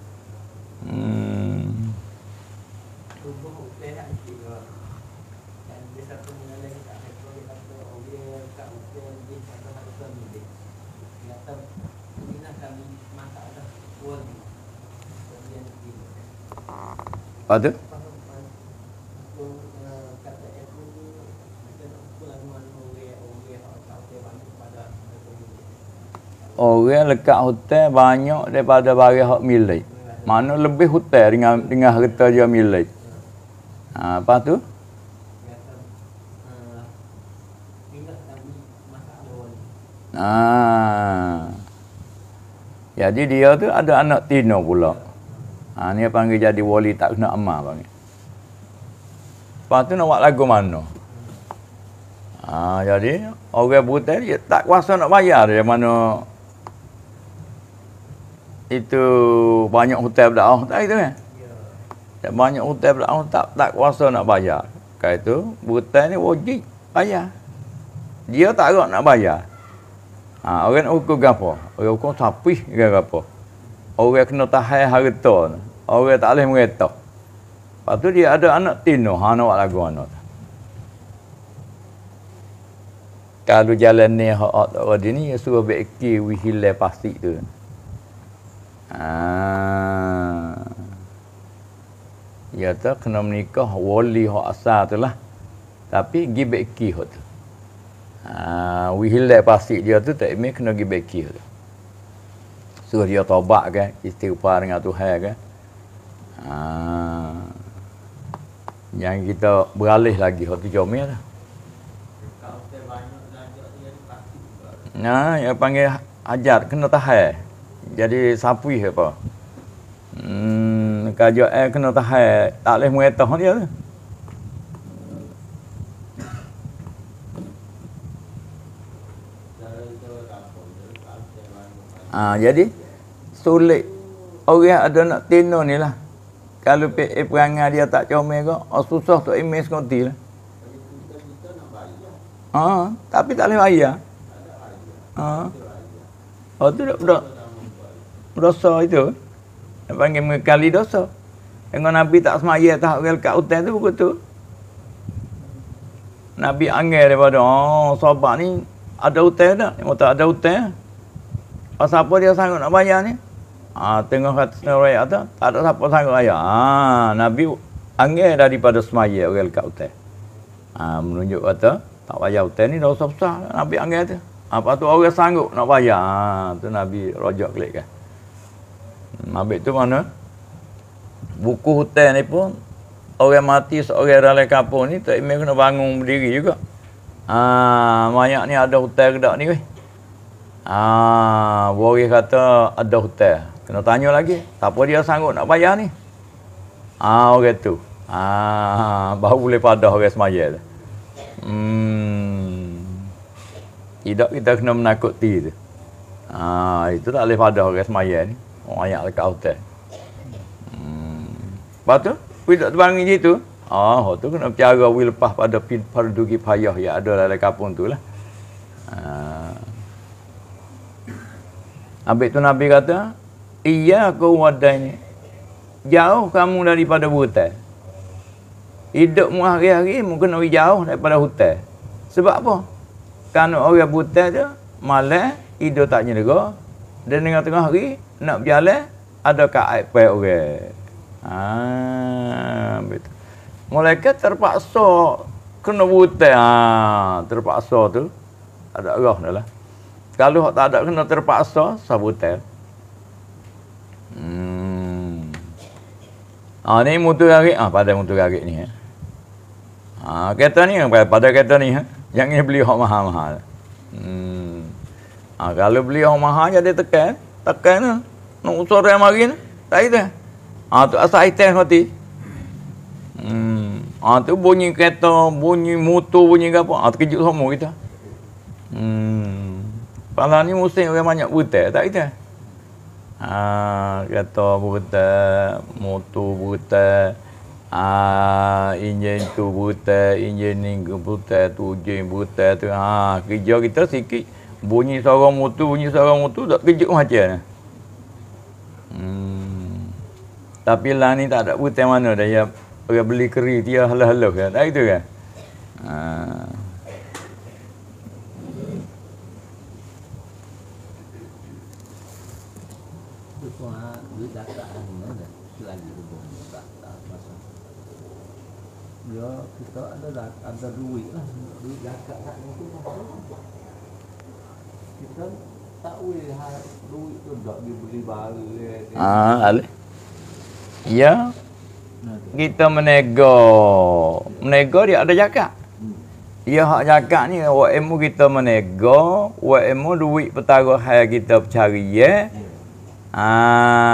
Apa tu? Orang lekat hotel banyak daripada barang hak milik. Mana lebih hotel dengan harta dia milik. Apa tu? Jadi dia tu ada anak tino pula. Ni panggil jadi wali tak kena amal panggil. Lepas tu nak buat lagu mana? Jadi orang buta dia tak kuasa nak bayar dia mana itu banyak hotel berdakwah tak itu kan? Ya. Banyak hotel berdakwah tak kuasa nak bayar. Kaya itu buta ni wajib bayar. Dia tak agak nak bayar. Orang nak hukum apa? Orang hukum sapih ke apa? Orang kena tahan harta. Orang tak boleh mereta. Lepas tu dia ada anak tino, nak buat lagu anak. Kalau jalan ni hak tak ada ni, suruh beki wihile pasti tu. Ya tu kena menikah wali hak asal tu lah. Tapi gi beki hak tu. Wihile pasti dia tu tak ime kena gi beki tu. Suruh dia taubat kan, istighfar dengan Tuhan kan. Yang kita beralih lagi hak tu jomel lah. Yang panggil ajar kena tahan. Jadi sapui apa? Kajak kena tahan, tak boleh muetah dia tu. Jadi sulit orang ada nak tino ni lah. Kalau perangai dia tak comel ke, susah tu imej konti lah. Tapi tak boleh bayar. Tu dosa itu. Dia panggil mengkali dosa. Dengan Nabi tak semaya tak orang kat hutan tu buku tu. Nabi angel daripada sahabat ni ada hutan tak? Dia tak ada hutan. Pasal apa dia sanggup nak bayar ni? Tengah kata senarai tu tak ada siapa sanggup bayar. Nabi angel daripada semaya orang kat hutan. Menunjuk kata tak bayar hutan ni dosa besar. Nabi angel tu. Lepas tu orang sanggup nak bayar. Tu Nabi rojak klik kan. Habis tu mana? Buku hutan ni pun orang mati seorang dalam kampung ni tak imej kena bangun berdiri juga. Banyak ni ada hutan ke tak ni weh? Waris kata ada hutan. Kena tanya lagi. Siapa dia sanggup nak bayar ni? Orang tu. Baru boleh padah orang semaya tu. Tidak kita kena menakuti tu. Itu tak boleh padah orang semaya ni. Orang ayat dekat hutan. Lepas tu, tidak terbangun je tu. Tu kena bercara we lepas pada fardu kifayah yang ada dalam kampung tu lah. Habis tu Nabi kata, iya aku wadai ni. Jauh kamu daripada hutan. Hidupmu hari-hari mu kena jauh daripada hutan. Sebab apa? Kerana orang hutan tu, malam, hidup tak nyerga. Dan dengan tengah hari, nak berjalan, ada kaat payah orang. Betul. Malaikat terpaksa kena hutan. Terpaksa tu, ada arah dah lah. Kalau tak ada kena terpaksa, sabutel. Ni mutu garik. Pada mutu garik ni. Kereta ni, pada kereta ni. Jangan beli hak mahal-mahal. Kalau beli hak mahal, jadi tekan. Tekan tu. Nak usah orang mari ni. Tak itu. Tu asal item mati. Tu bunyi kereta, bunyi motor, bunyi apa. Terkejut semua kita. Pala ni musim orang banyak buta, tak kita? Kereta buta, motor buta, enjin tu buta, enjin ni buta, tu enjin buta tu. Kerja kita sikit bunyi suara motor, tak kejut macam Tapi lah ni tak ada buta mana dah ya. Orang beli keri dia halau-halau kan. Tak itu kan? Duit zakat mana lagi tak pasal. Ya kita ada duit lah, duit zakat tak itu kita tak boleh duit tu dak dibeli balik. Alih. Ya. Kita menego dia ada zakat. Ya hak zakat ni ilmu kita menego, ilmu duit pertara hal kita cari ya.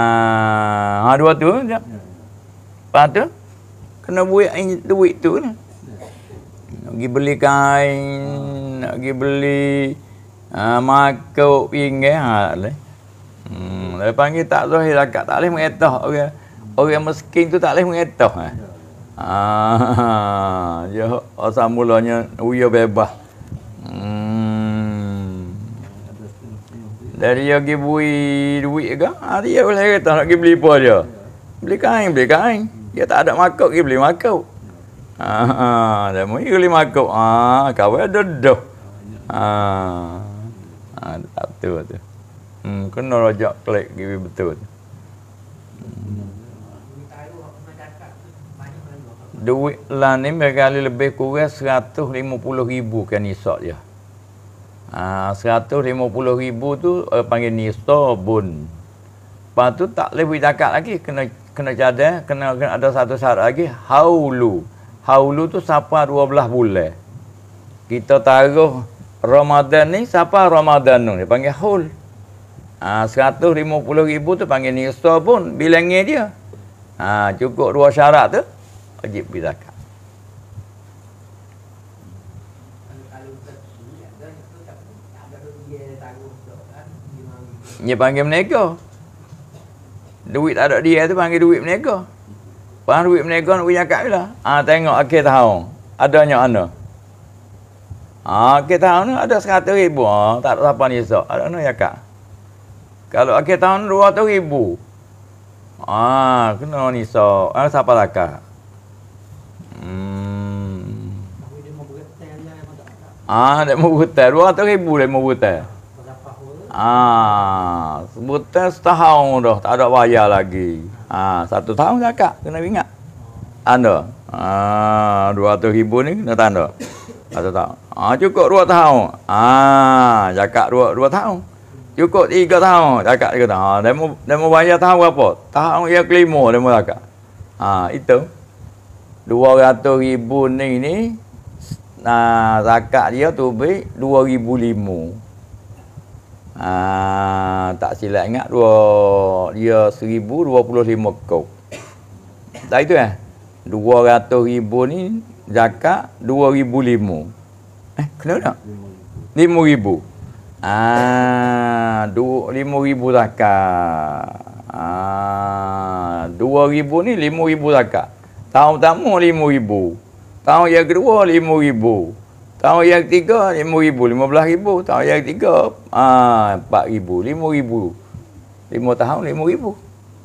Dua tu. Lepas tu, kena buat duit tu. pergi beli kain, nak pergi beli makau pinggir leh. Dia panggil tak zahir zakat, tak boleh mengetah orang. Orang miskin tu tak boleh mengetah. Dia asal mulanya uya bebas. Dari dia pergi bui duit ke? Dia boleh kata nak pergi beli apa dia. Beli kain. Dia tak ada makau, pergi beli makau. Dia mau beli makau. Kawan ada dah. Tak betul tu. Kena rojak klik pergi betul. Duit lah ni berkali lebih kurang 150,000 kan nisab dia. 150,000 tu panggil nisabun. Lepas tu tak boleh beri zakat lagi, kena cadang, kena ada satu syarat lagi, haulu. Haulu tu sampai 12 bulan. Kita taruh Ramadan ni sampai Ramadan ni panggil haul. 150,000 tu panggil nisabun, bilangnya dia. Cukup dua syarat tu wajib beri zakat. Dia panggil menega. Duit tak ada dia tu panggil duit menega. Lepas duit menega nak beri zakat bila? Tengok akhir tahun. Adanya mana? Akhir tahun ni ada 100,000. Tak ada siapa nisab. Ada mana zakat? Kalau akhir tahun 200,000. Kena nisab. Siapa zakat? Dia mau buta 200,000 dia mau buta. Buta setahun dah, tak ada bayar lagi. 1 tahun zakat kena ingat. Anda 200,000 ni kena tanda. 1 tahun. Cukup 2 tahun. Zakat 2 tahun. Cukup 3 tahun zakat 3 tahun. Dia mau bayar tahun berapa? Tahun yang kelima dia mau zakat. Itu 200,000 ni zakat dia tu beri 2,500. Tak silap ingat dia 1,025 kau. Tak itu 200,000 ni zakat 2,500. Kena tak? 5,000. 5,000 zakat. 2,000 ni 5,000 zakat. Tahun pertama 5,000. Tahun yang kedua 5,000. Tahun yang ketiga 5,000, 15,000. Tahun yang ketiga 4,000, 5,000. 5 tahun 5,000.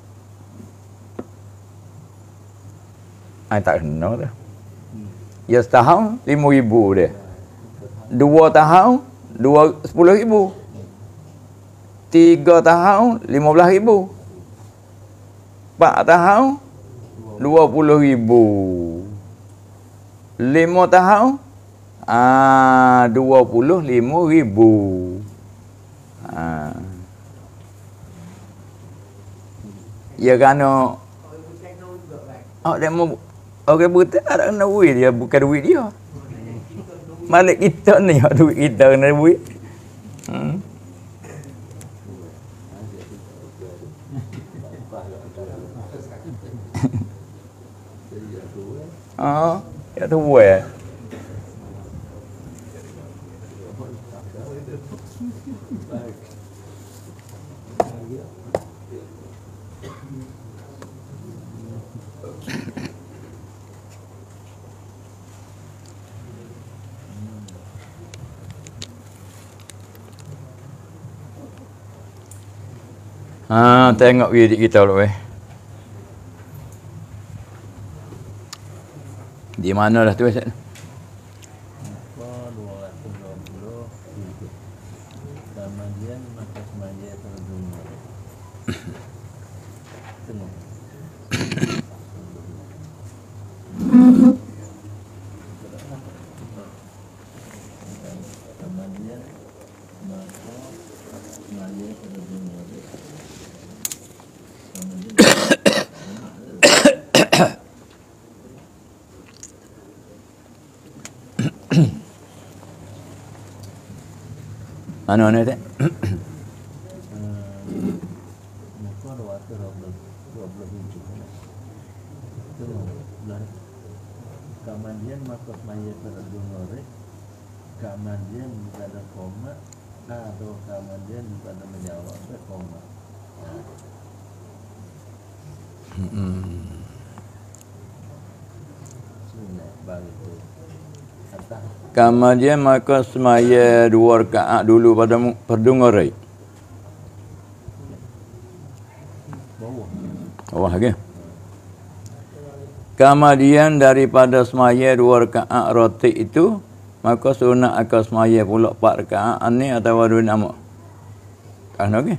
Tak kena dah. Ya setahun 5,000 dia. 2 tahun 10,000. 3 tahun 15,000. 4 tahun 20,000. 5 tahun 25,000. Ya kerana dia mau orang buta tak ada kena duit dia, bukan duit dia. Malik kita ni duit kita kena duit. Ya tu buat. Tengok video kita dulu Di mana dah tu Ustaz? Mana tak? kemudian maka semaya pada ngorek, kemudian pada koma, atau kemudian pada menjawab koma. Sunat bagi itu. Atas Kemudian maka semaya 2 rakaat dulu pada perdungorai. bawah. Bawah lagi. Kemudian daripada semaya 2 rakaat roti itu, maka sunat akan semaya pula 4 rakaat ni atau 2 nama. Kan okey?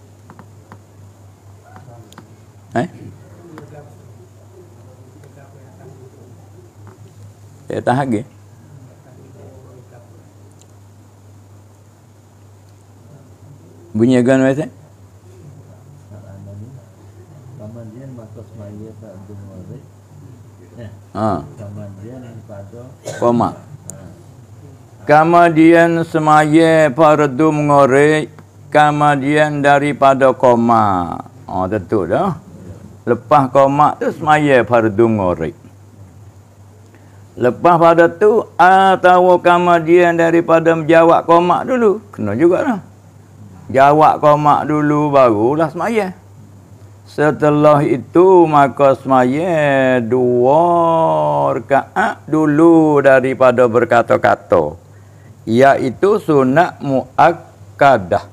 Saya tahan lagi. Bunyi agan macam Kemudian maka semaya pada ngorek. Kemudian pada koma. Kemudian semaya fardu mengorek, kemudian daripada koma. Tentu dah. Lepas koma tu semaya fardu mengorek. Lepas pada tu atau kemudian daripada menjawab koma dulu. Kena jugalah. Jawab koma dulu barulah semaya. Setelah itu maka semaya 2 rakaat dulu daripada berkata-kata. Iaitu sunat muakkadah.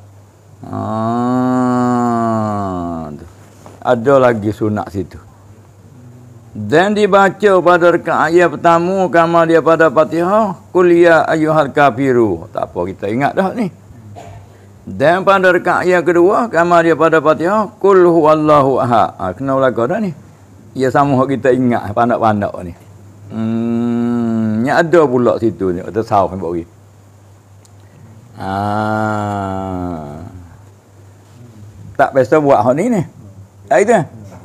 Ada lagi sunat situ. Dan dibaca pada rakaat ayat pertama kama dia pada Fatihah, qul ya ayyuhal kafiru. Tak apa kita ingat dah ni. Dan pada rakaat ayat kedua kama dia pada Fatihah, qul huwallahu ahad. Kena lagu dah ni. Ya sama kita ingat pandak-pandak ni. Ni ada pula situ ni, ada sahih bagi. Tak biasa buat hak ni. Tak itu.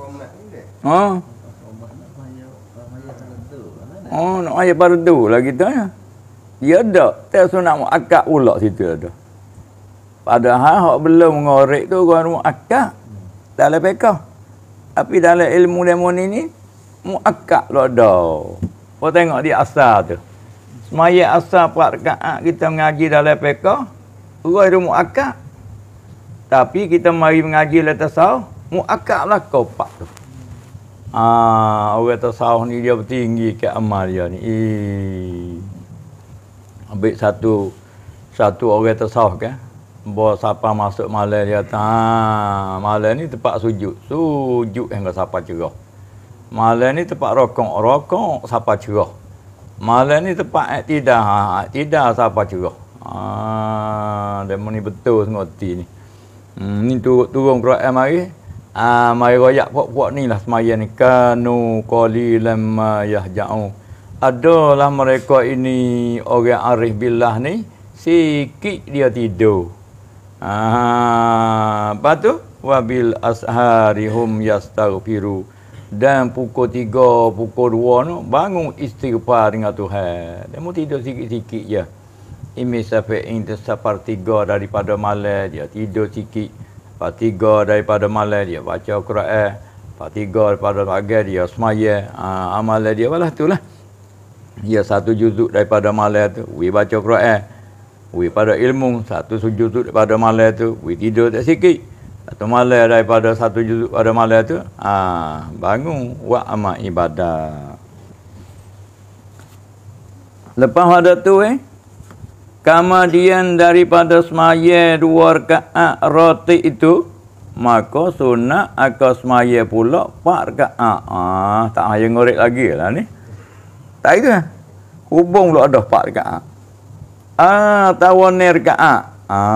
Nak ayat fardu lah kita ya. Dia ada. Tak sunat muakkad pula situ ada. Padahal hak belum mengorek tu orang muakkad dalam fiqh. Tapi dalam ilmu lemon ini muakkad lah ada. Kau tengok dia asal tu. Semaya asal 4 rakaat kita mengaji dalam fiqh, orang muakkad. Tapi kita mari mengaji dalam tasawuf, muakkad lah kau pak tu. Orang tasawuf ni dia bertinggi ke amal dia ni. Ambil satu orang tasawuf kan. Bawa siapa masuk malam dia kata, malam ni tempat sujud. Sujud yang siapa cerah. Malam ni tempat rokok siapa cerah. Malam ni tempat iktidah siapa cerah. Demo ni betul sengerti ni. Ni turun Quran mari. Mari royak puak-puak ni lah semaya ni. Kanu qalilan ma yahja'u. Adalah mereka ini orang arif billah ni sikit dia tidur. Lepas tu wabil asharihum yastaghfiru. Dan pukul 3, pukul 2 tu bangun istighfar dengan Tuhan. Dia mau tidur sikit-sikit je. Imam Syafi'i itu 1/3 daripada malam dia tidur sikit. 1/3 daripada malam dia baca Quran. 1/3 daripada pagi dia semaya. Amalan dia balah itulah. Dia 1 juzuk daripada malam tu, baca Quran. Pada ilmu 1 juzuk daripada malam tu, tidur tak sikit. 1 malam daripada 1 juzuk pada malam tu, bangun buat amal ibadah. Lepas pada tu kemudian daripada semaya 2 rakaat roti itu, maka sunat akan semaya pula 4 rakaat. Tak payah ngorek lagi lah ni. Tak itu kan? Hubung pula ada 4 rakaat. Tawaner rakaat.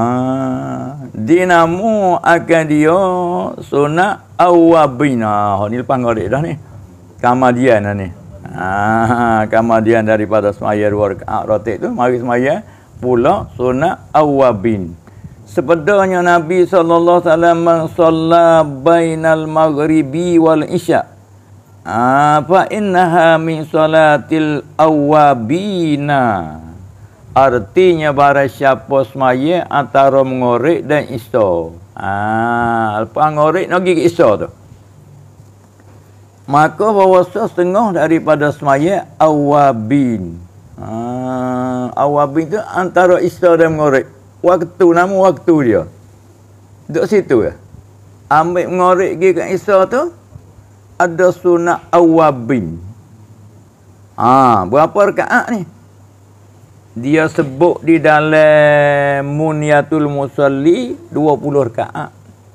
Dinamo akan dia sunat awabina. Ni lepas ngorek dah ni. Kemudian dah ni. Kemudian daripada semaya 2 rakaat roti tu, mari semaya pula sunat awabin. Sebenarnya Nabi sallallahu alaihi wasallam shalla bainal maghribi wal isya. Fa innaha min salatil awabina. Artinya barang siapa semaya antara mengorek dan isya. Lepas ngorek nak pergi ke isya tu. Maka berpuasa setengah daripada semaya awabin. Awabin tu antara Isya dan Maghrib. Waktu, nama waktu dia. Duduk situ ya. Ambil Maghrib pergi kat Isya tu, ada sunat awabin. Berapa rakaat ni? Dia sebut di dalam Munyatul Musalli 20 rakaat.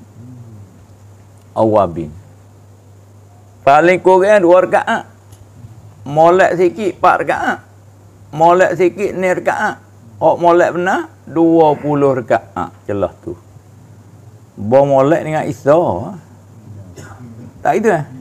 Awabin. Paling kurang 2 rakaat. Molek sikit 4 rakaat. Molek sikit 9 rakaat. Molek benar 20 rakaat celah tu. Molek dengan Isya. Tak itu eh?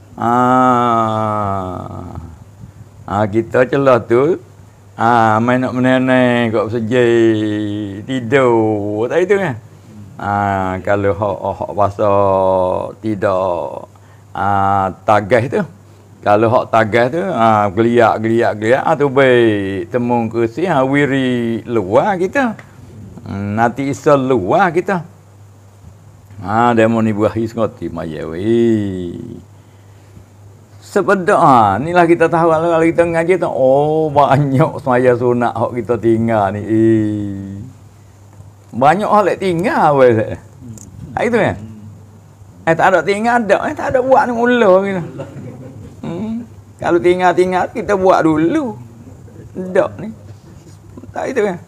Kita celah tu main nak menenang kat sejai tidur. Tak itu kan? Kalau hak pasal tidak tagas tu. Kalau hak tagas tu geliak tu baik temu kursi wiri luar kita. Nanti Isya luar kita. Demo ni berakhir ngoti maya weh. Sepeda inilah kita tahu kalau kita ngaji tu banyak semaya sunat hak kita tinggal ni. Banyak hak lek tinggal weh. Itu kan? Tak ada tinggal ada, tak ada buat ni mula gitu. Kalau tinggal kita buat dulu. Tak ni. Tak itu kan?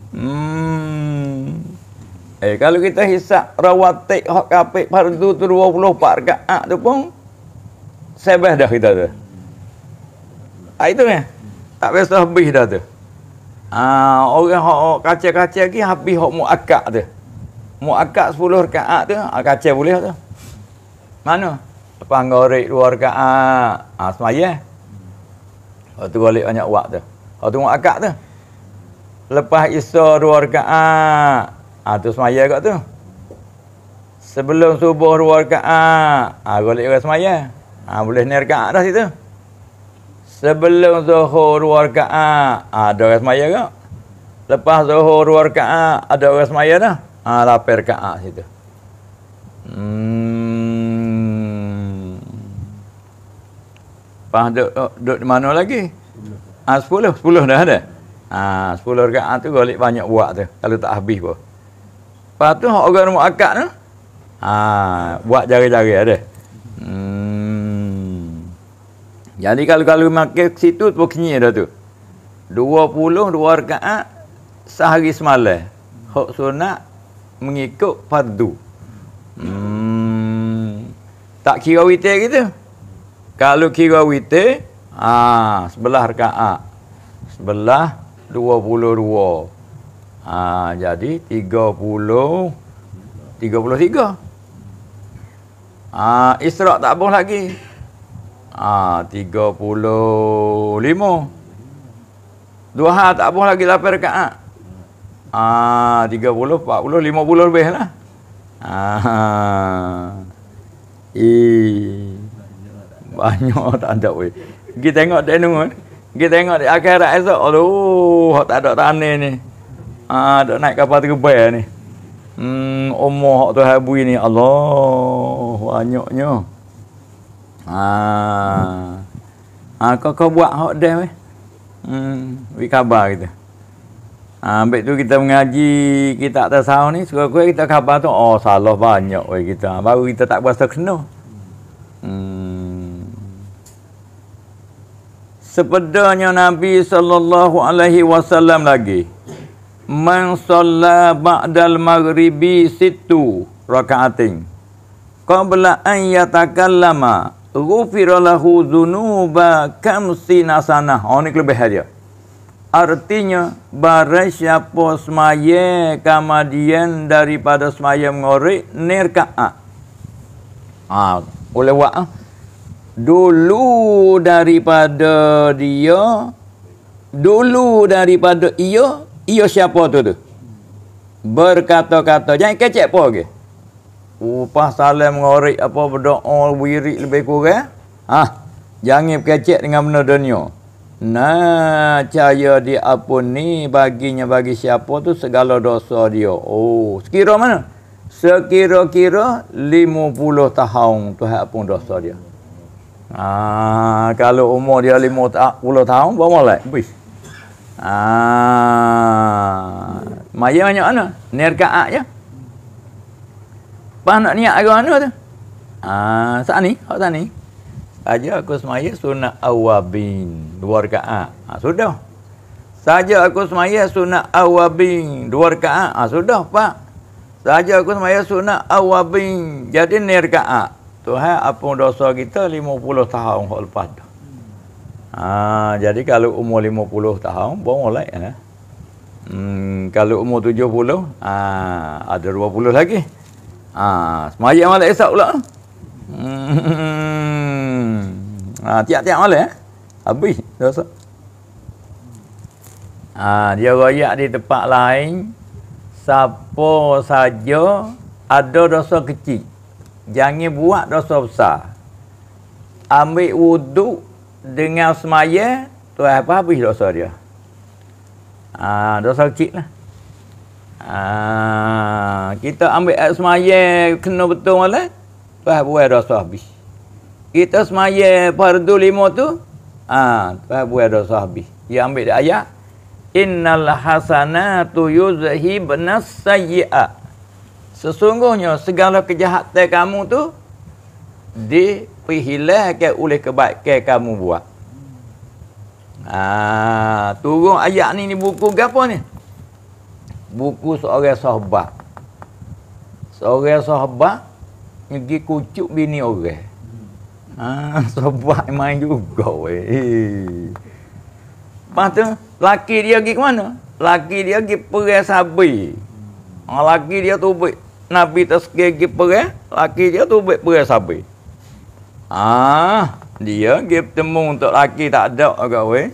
Kalau kita hisap rawatib hak kapik fardu tu 24 rakaat tu pun sebah dah kita tu. Itu kan? Tak biasa habis dah tu. Orang hak kaca-kaca lagi habis hak muakkad tu. Muakkad 10 rakaat tu, kaca boleh tu. Mana? Lepas ngorek 2 rakaat, semaya. Hak tu balik banyak waktu tu. Hak tu muakkad tu. Lepas Isya 2 rakaat, tu semaya kat tu. Sebelum subuh 2 rakaat, golek orang semaya. Boleh 9 rakaat dah situ. Sebelum Zuhur 2 rakaat, ada orang semaya ke? Lepas Zuhur 2 rakaat, ada orang semaya dah. 8 rakaat situ. Lepas duduk di mana lagi? 10 dah ada. 10 rakaat tu golek banyak buat tu. Kalau tak habis pun. Lepas tu orang muakkad tu, buat jari-jari ada. Jadi kalau makan situ pun kenyai dah tu. 22 rakaat sehari semalam. Hak sunat mengikut fardu. Tak kira witir gitu. Kalau kira witir, 11 rakaat. 11 22. Jadi 33. Isra' tak boleh lagi. 35. Duha tak boleh lagi 8 rakaat. 30, 40, 50 lebih lah. Banyak tak ada weh. Kita tengok denung. Kita tengok di akhirat esok. Aduh, tak ada tanah ni. Dok naik kapal terbang ni. Umur hak tu habis ni. Allah, banyaknya. Kau buat hak dah weh. Beri khabar kita. Ambil tu kita mengaji, kita tak tahu ni, suka-suka kita khabar tu, salah banyak weh kita. Baru kita tak berasa kena. Sepedanya Nabi SAW lagi. Man shalla ba'dal maghribi 6 raka'atin. Qabla an yatakallama ghufira lahu dhunuba kamsina sanah. Ni kelebihan dia. Artinya barang siapa semaya kemudian daripada semaya mengorek 9 rakaat. Boleh buat dulu daripada ia siapa tu berkata-kata jangan kecek apa lagi. Upah salam ngorek apa berdoa wirid lebih kurang. Jangan kecek dengan benda dunia. Caya diampuni baginya bagi siapa tu segala dosa dia. Sekira mana? Sekira-kira 50 tahun Tuhan ampun dosa dia. Kalau umur dia 50 tahun, baru molek. Habis. Maya banyak mana? Ni rakaat je. Pas nak niat agak mana tu? Saat ni, saja aku semaya sunat awabin 2 rakaat. Sudah. Saja aku semaya sunat awabin 2 rakaat. Sudah, Pak. Saja aku semaya sunat awabin. Jadi ni rakaat. Tuhan apa dosa kita 50 tahun hak lepas dah. Jadi kalau umur 50 tahun baru mulai kalau umur 70 ada 20 lagi. Semaya malam esok pula. Tiap-tiap malam habis dosa. Dia royak di tempat lain, siapa saja ada dosa kecil, jangan buat dosa besar. Ambil wuduk dengan semaya, Tuhan apa habis dosa dia. Dosa kecil lah. Kita ambil air semaya kena betul malam, Tuhan buat dosa habis. Kita semaya fardu 5 tu, Tuhan buat dosa habis. Dia ambil dia ayat, innal hasanatu yuzhibnas sayyi'at. Sesungguhnya segala kejahatan kamu tu dihilangkan oleh kebaikan kamu buat. Turun ayat ni buku apa ni? Buku seorang sahabat. Seorang sahabat pergi kucuk bini orang. Sahabat main juga weh. Lepas tu laki dia pergi ke mana? Laki dia pergi perang sabi. Laki dia tu Nabi tersekir pergi perang, laki dia tu perang sabi. Dia pergi bertemu untuk laki tak ada agak weh.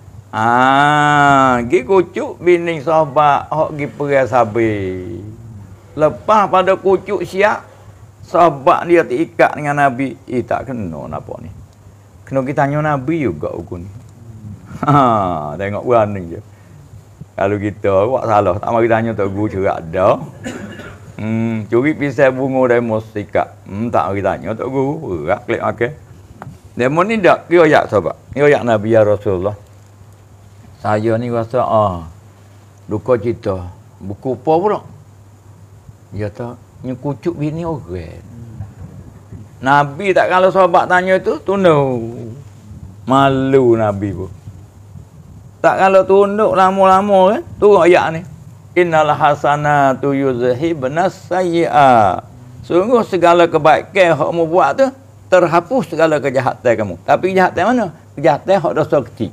Pergi kucuk bini sahabat hok pergi perang sabi. Lepas pada kucuk siap, sahabat dia terikat dengan Nabi. Tak kena nampak ni. Kena kita tanya Nabi juga hukum ni. Tengok berani je. Kalau kita buat salah, tak mari tanya Tok Guru cerak dah. Curi pisau bunga demo sikat. Tak mari tanya Tok Guru, berat klik makan. Demo ni dak riwayat sahabat. Riwayat Nabi ya Rasulullah. Saya ni rasa duka cita. Buku apa pula? Dia tak nyekucuk bini orang. Nabi tak kalau sahabat tanya tu, tunduk. Malu Nabi pun. Tak kalau tunduk lama-lama kan, turun ayat ni. Innal hasanatu yuzhibnas sayyi'at. Sungguh segala kebaikan hak kamu buat tu terhapus segala kejahatan kamu. Tapi kejahatan mana? Kejahatan hak dosa kecil.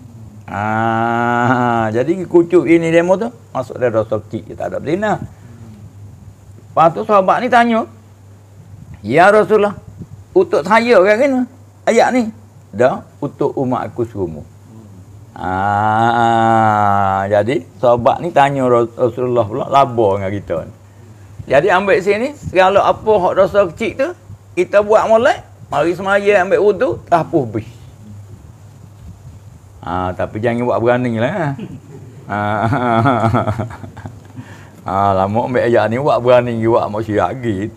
Jadi kucuk ini demo tu masuk dia dosa kecil, tak ada berzina. Lepas tu sahabat ni tanya, ya Rasulullah, untuk saya kan kena ayat ni? Dah, untuk umat aku semua. Jadi sahabat ni tanya Rasulullah pula labur dengan kita ni. Jadi ambil sini segala apa hak dosa kecil tu kita buat molek, mari semaya ambil wudu, tahpuh habis. Tapi jangan buat berani lah. Lama ambil ayat ni buat berani buat maksud lagi.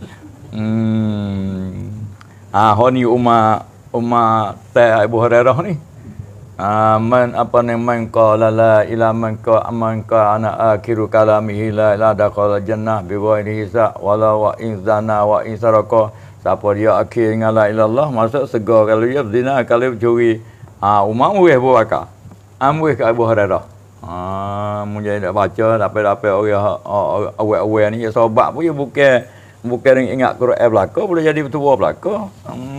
Ni umat Abu Hurairah ni. Man qala la ilaha man ka ana akhiru kalamihi la ilaha dakhala jannah bi ghairi hisab wala wa in zana wa in saraka. Siapa dia akhir dengan la ilallah masuk segar, kalau dia berzina, kalau curi. Umar muih Abu Bakar. Muih ke Abu Hurairah. Mungkin tak baca dapat orang awal-awal ni sahabat pun dia bukan ingat Quran belaka, boleh jadi tua belaka.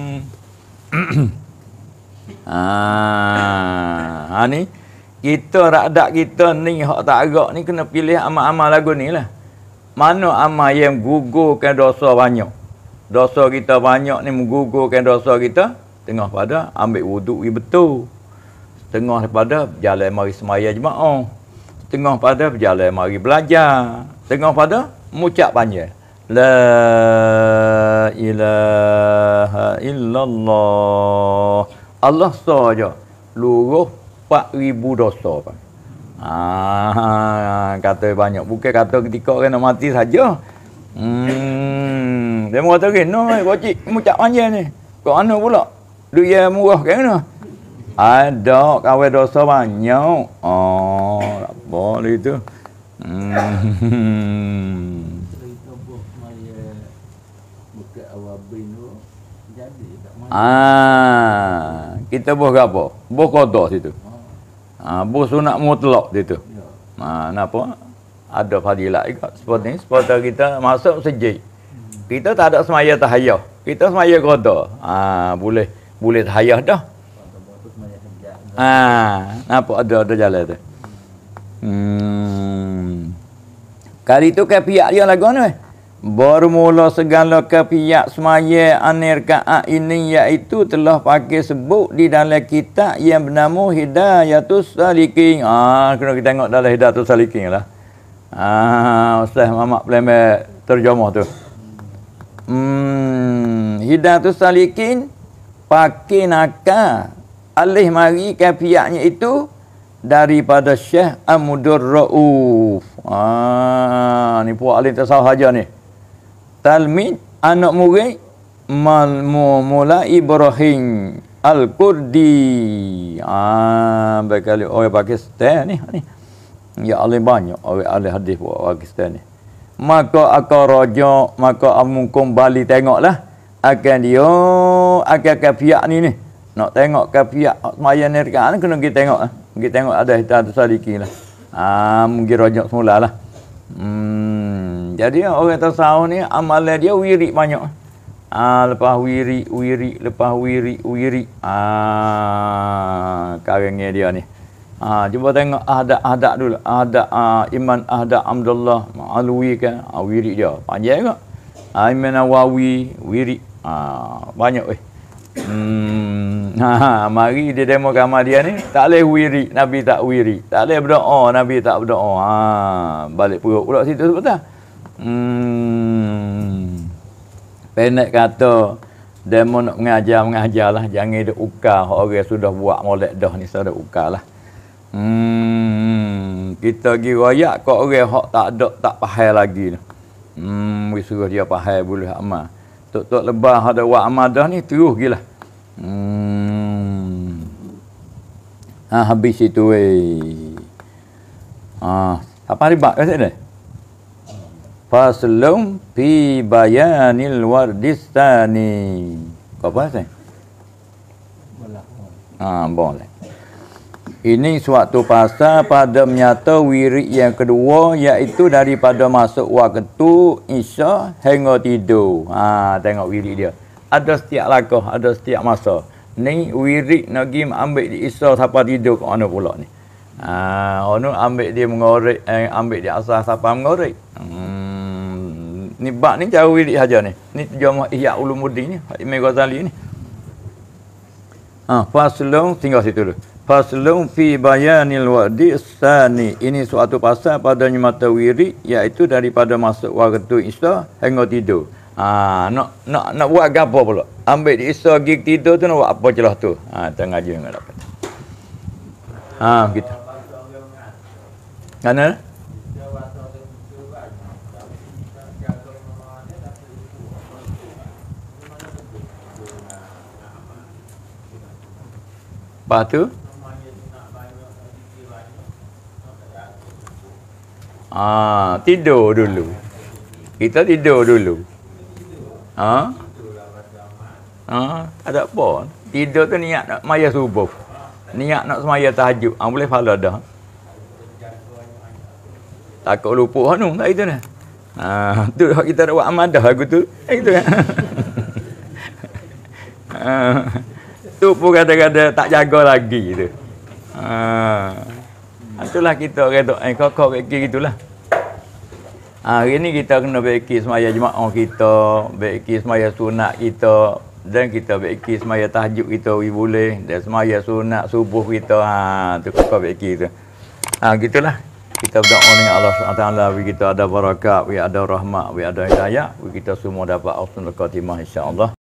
Ni kita radak kita ni hak tak agak ni kena pilih amal-amal lagu ni lah. Mana amal yang gugurkan dosa banyak? Dosa kita banyak ni menggugurkan dosa kita. Tengah pada ambil wuduk betul. Setengah pada berjalan mari semaya jemaah. Setengah pada berjalan mari belajar. Setengah pada mengucap panjang. La ilaha illallah. Allah saja luruh 4,000 dosa. Kata banyak. Bukan kata ketika orang nak mati saja. Dia kata kena, kocik mengucap panjang ni. Kau mana pula? Duit murah kan mana? Ada kawan dosa banyak. Oh, tak boleh tu. Cerita buah maya buka awal bin tu jadi tak main. Kita buh apa? Buh qada situ. Buh sunat mutlak situ. Ya. Napa? Ada fadilat juga seperti ni. Seperti kita masuk masjid. Kita tak ada semaya tahiyah. Kita semaya qada. Boleh tahiyah dah. Waktu maya kerja. Nampak ada jalan tu. Kali tu ke pihak dia lagu ni. Bermula segala ke pihak semaya anirkaat ini iaitu telah pakai sebut di dalam kitab yang bernama Hidayatus Salikin. Kena kita tengok dalam Hidayatus Salikin lah. Ustaz Muhammad Plemek terjemah tu. Hidayatus Salikin pakai nakal alih mari ke pihaknya itu daripada Syekh Amudur Rauf. Ni puak alih tasawuf saja ni. Talmid anak murid Mula Ibrahim Al-Qurdi. Berkali orang Pakistan ni. Ya Allah banyak orang ahli hadis buat Pakistan ni. Maka raja, maka amung Bali tengoklah akan dia akan pihak ni. Nak tengok ke pihak semaya nirkaan kena kita tengok. Kita tengok ada Hidayatus Salikin lah. Mungkin rojak semula lah. Jadi orang tasawuf ni amalan dia wirid banyak. Lepas wirid, lepas wirid. Karangnya dia ni. Cuba tengok ahdaq dulu. Ahdaq Iman Ahdaq Abdullah Alwi kan. Wirid dia panjang juga. Iman Nawawi wirid. Banyak weh. Mari dia demo kamar dia ni tak boleh wirid, Nabi tak wirid. Tak boleh berdoa, Nabi tak berdoa. Balik perut pula situ sebentar. Pendek kata demo nak mengajar lah, jangan ada ukar orang sudah buat molek dah ni sudah ukar lah. Kita pergi royak kau orang hak tak faham lagi ni. Suruh dia faham boleh amal. Tok lebah ada buat amal dah ni terus gilah. Habis itu apa ribat kat sini? Faslum fi bayanil wardistani. Kau apa sih? Boleh. Ini suatu pasal pada menyata wirid yang kedua iaitu daripada masuk waktu Isya hingga tidur. Tengok wirid dia. Ada setiap langkah, ada setiap masa. Ni wirid nak pergi ambil di Isya sampai tidur ke mana pula ni. Onu ambil dia mengorek, ambil dia asal sampai mengorek. Ni bab ni cara wirid saja ni. Ni terjemah Ihya Ulumuddin ni, Imam Ghazali ni. Faslun tinggal situ dulu. Faslun fi bayanil wa'di tsani. Ini suatu pasal padanya mata wirid iaitu daripada masuk waktu Isya hingga tidur. Nak buat gapo pula? Ambil di Isya gig tidur tu nak buat apa celah tu? Tengah je enggak dapat. Gitu. Mana? Lepas tu tidur dulu. Kita tidur dulu. Ada apa? Tidur tu niat nak maya subuh. Niat nak semaya tahajud. Boleh pahala dah. Takut lupa anu tak itu dah. Tu kita nak buat amal dah lagu tu. Itu kan. Tu pun kadang-kadang tak jaga lagi tu. Itulah kita kata kau fikir gitulah. Hari ni kita kena fikir semaya jemaah kita, fikir semaya sunat kita, dan kita fikir semaya tahajud kita boleh, dan semaya sunat subuh kita. Tu kau fikir tu. Gitulah. Kita berdoa dengan Allah SWT, kita ada barakat, ada rahmat, ada hidayah, kita semua dapat husnul khatimah insya-Allah.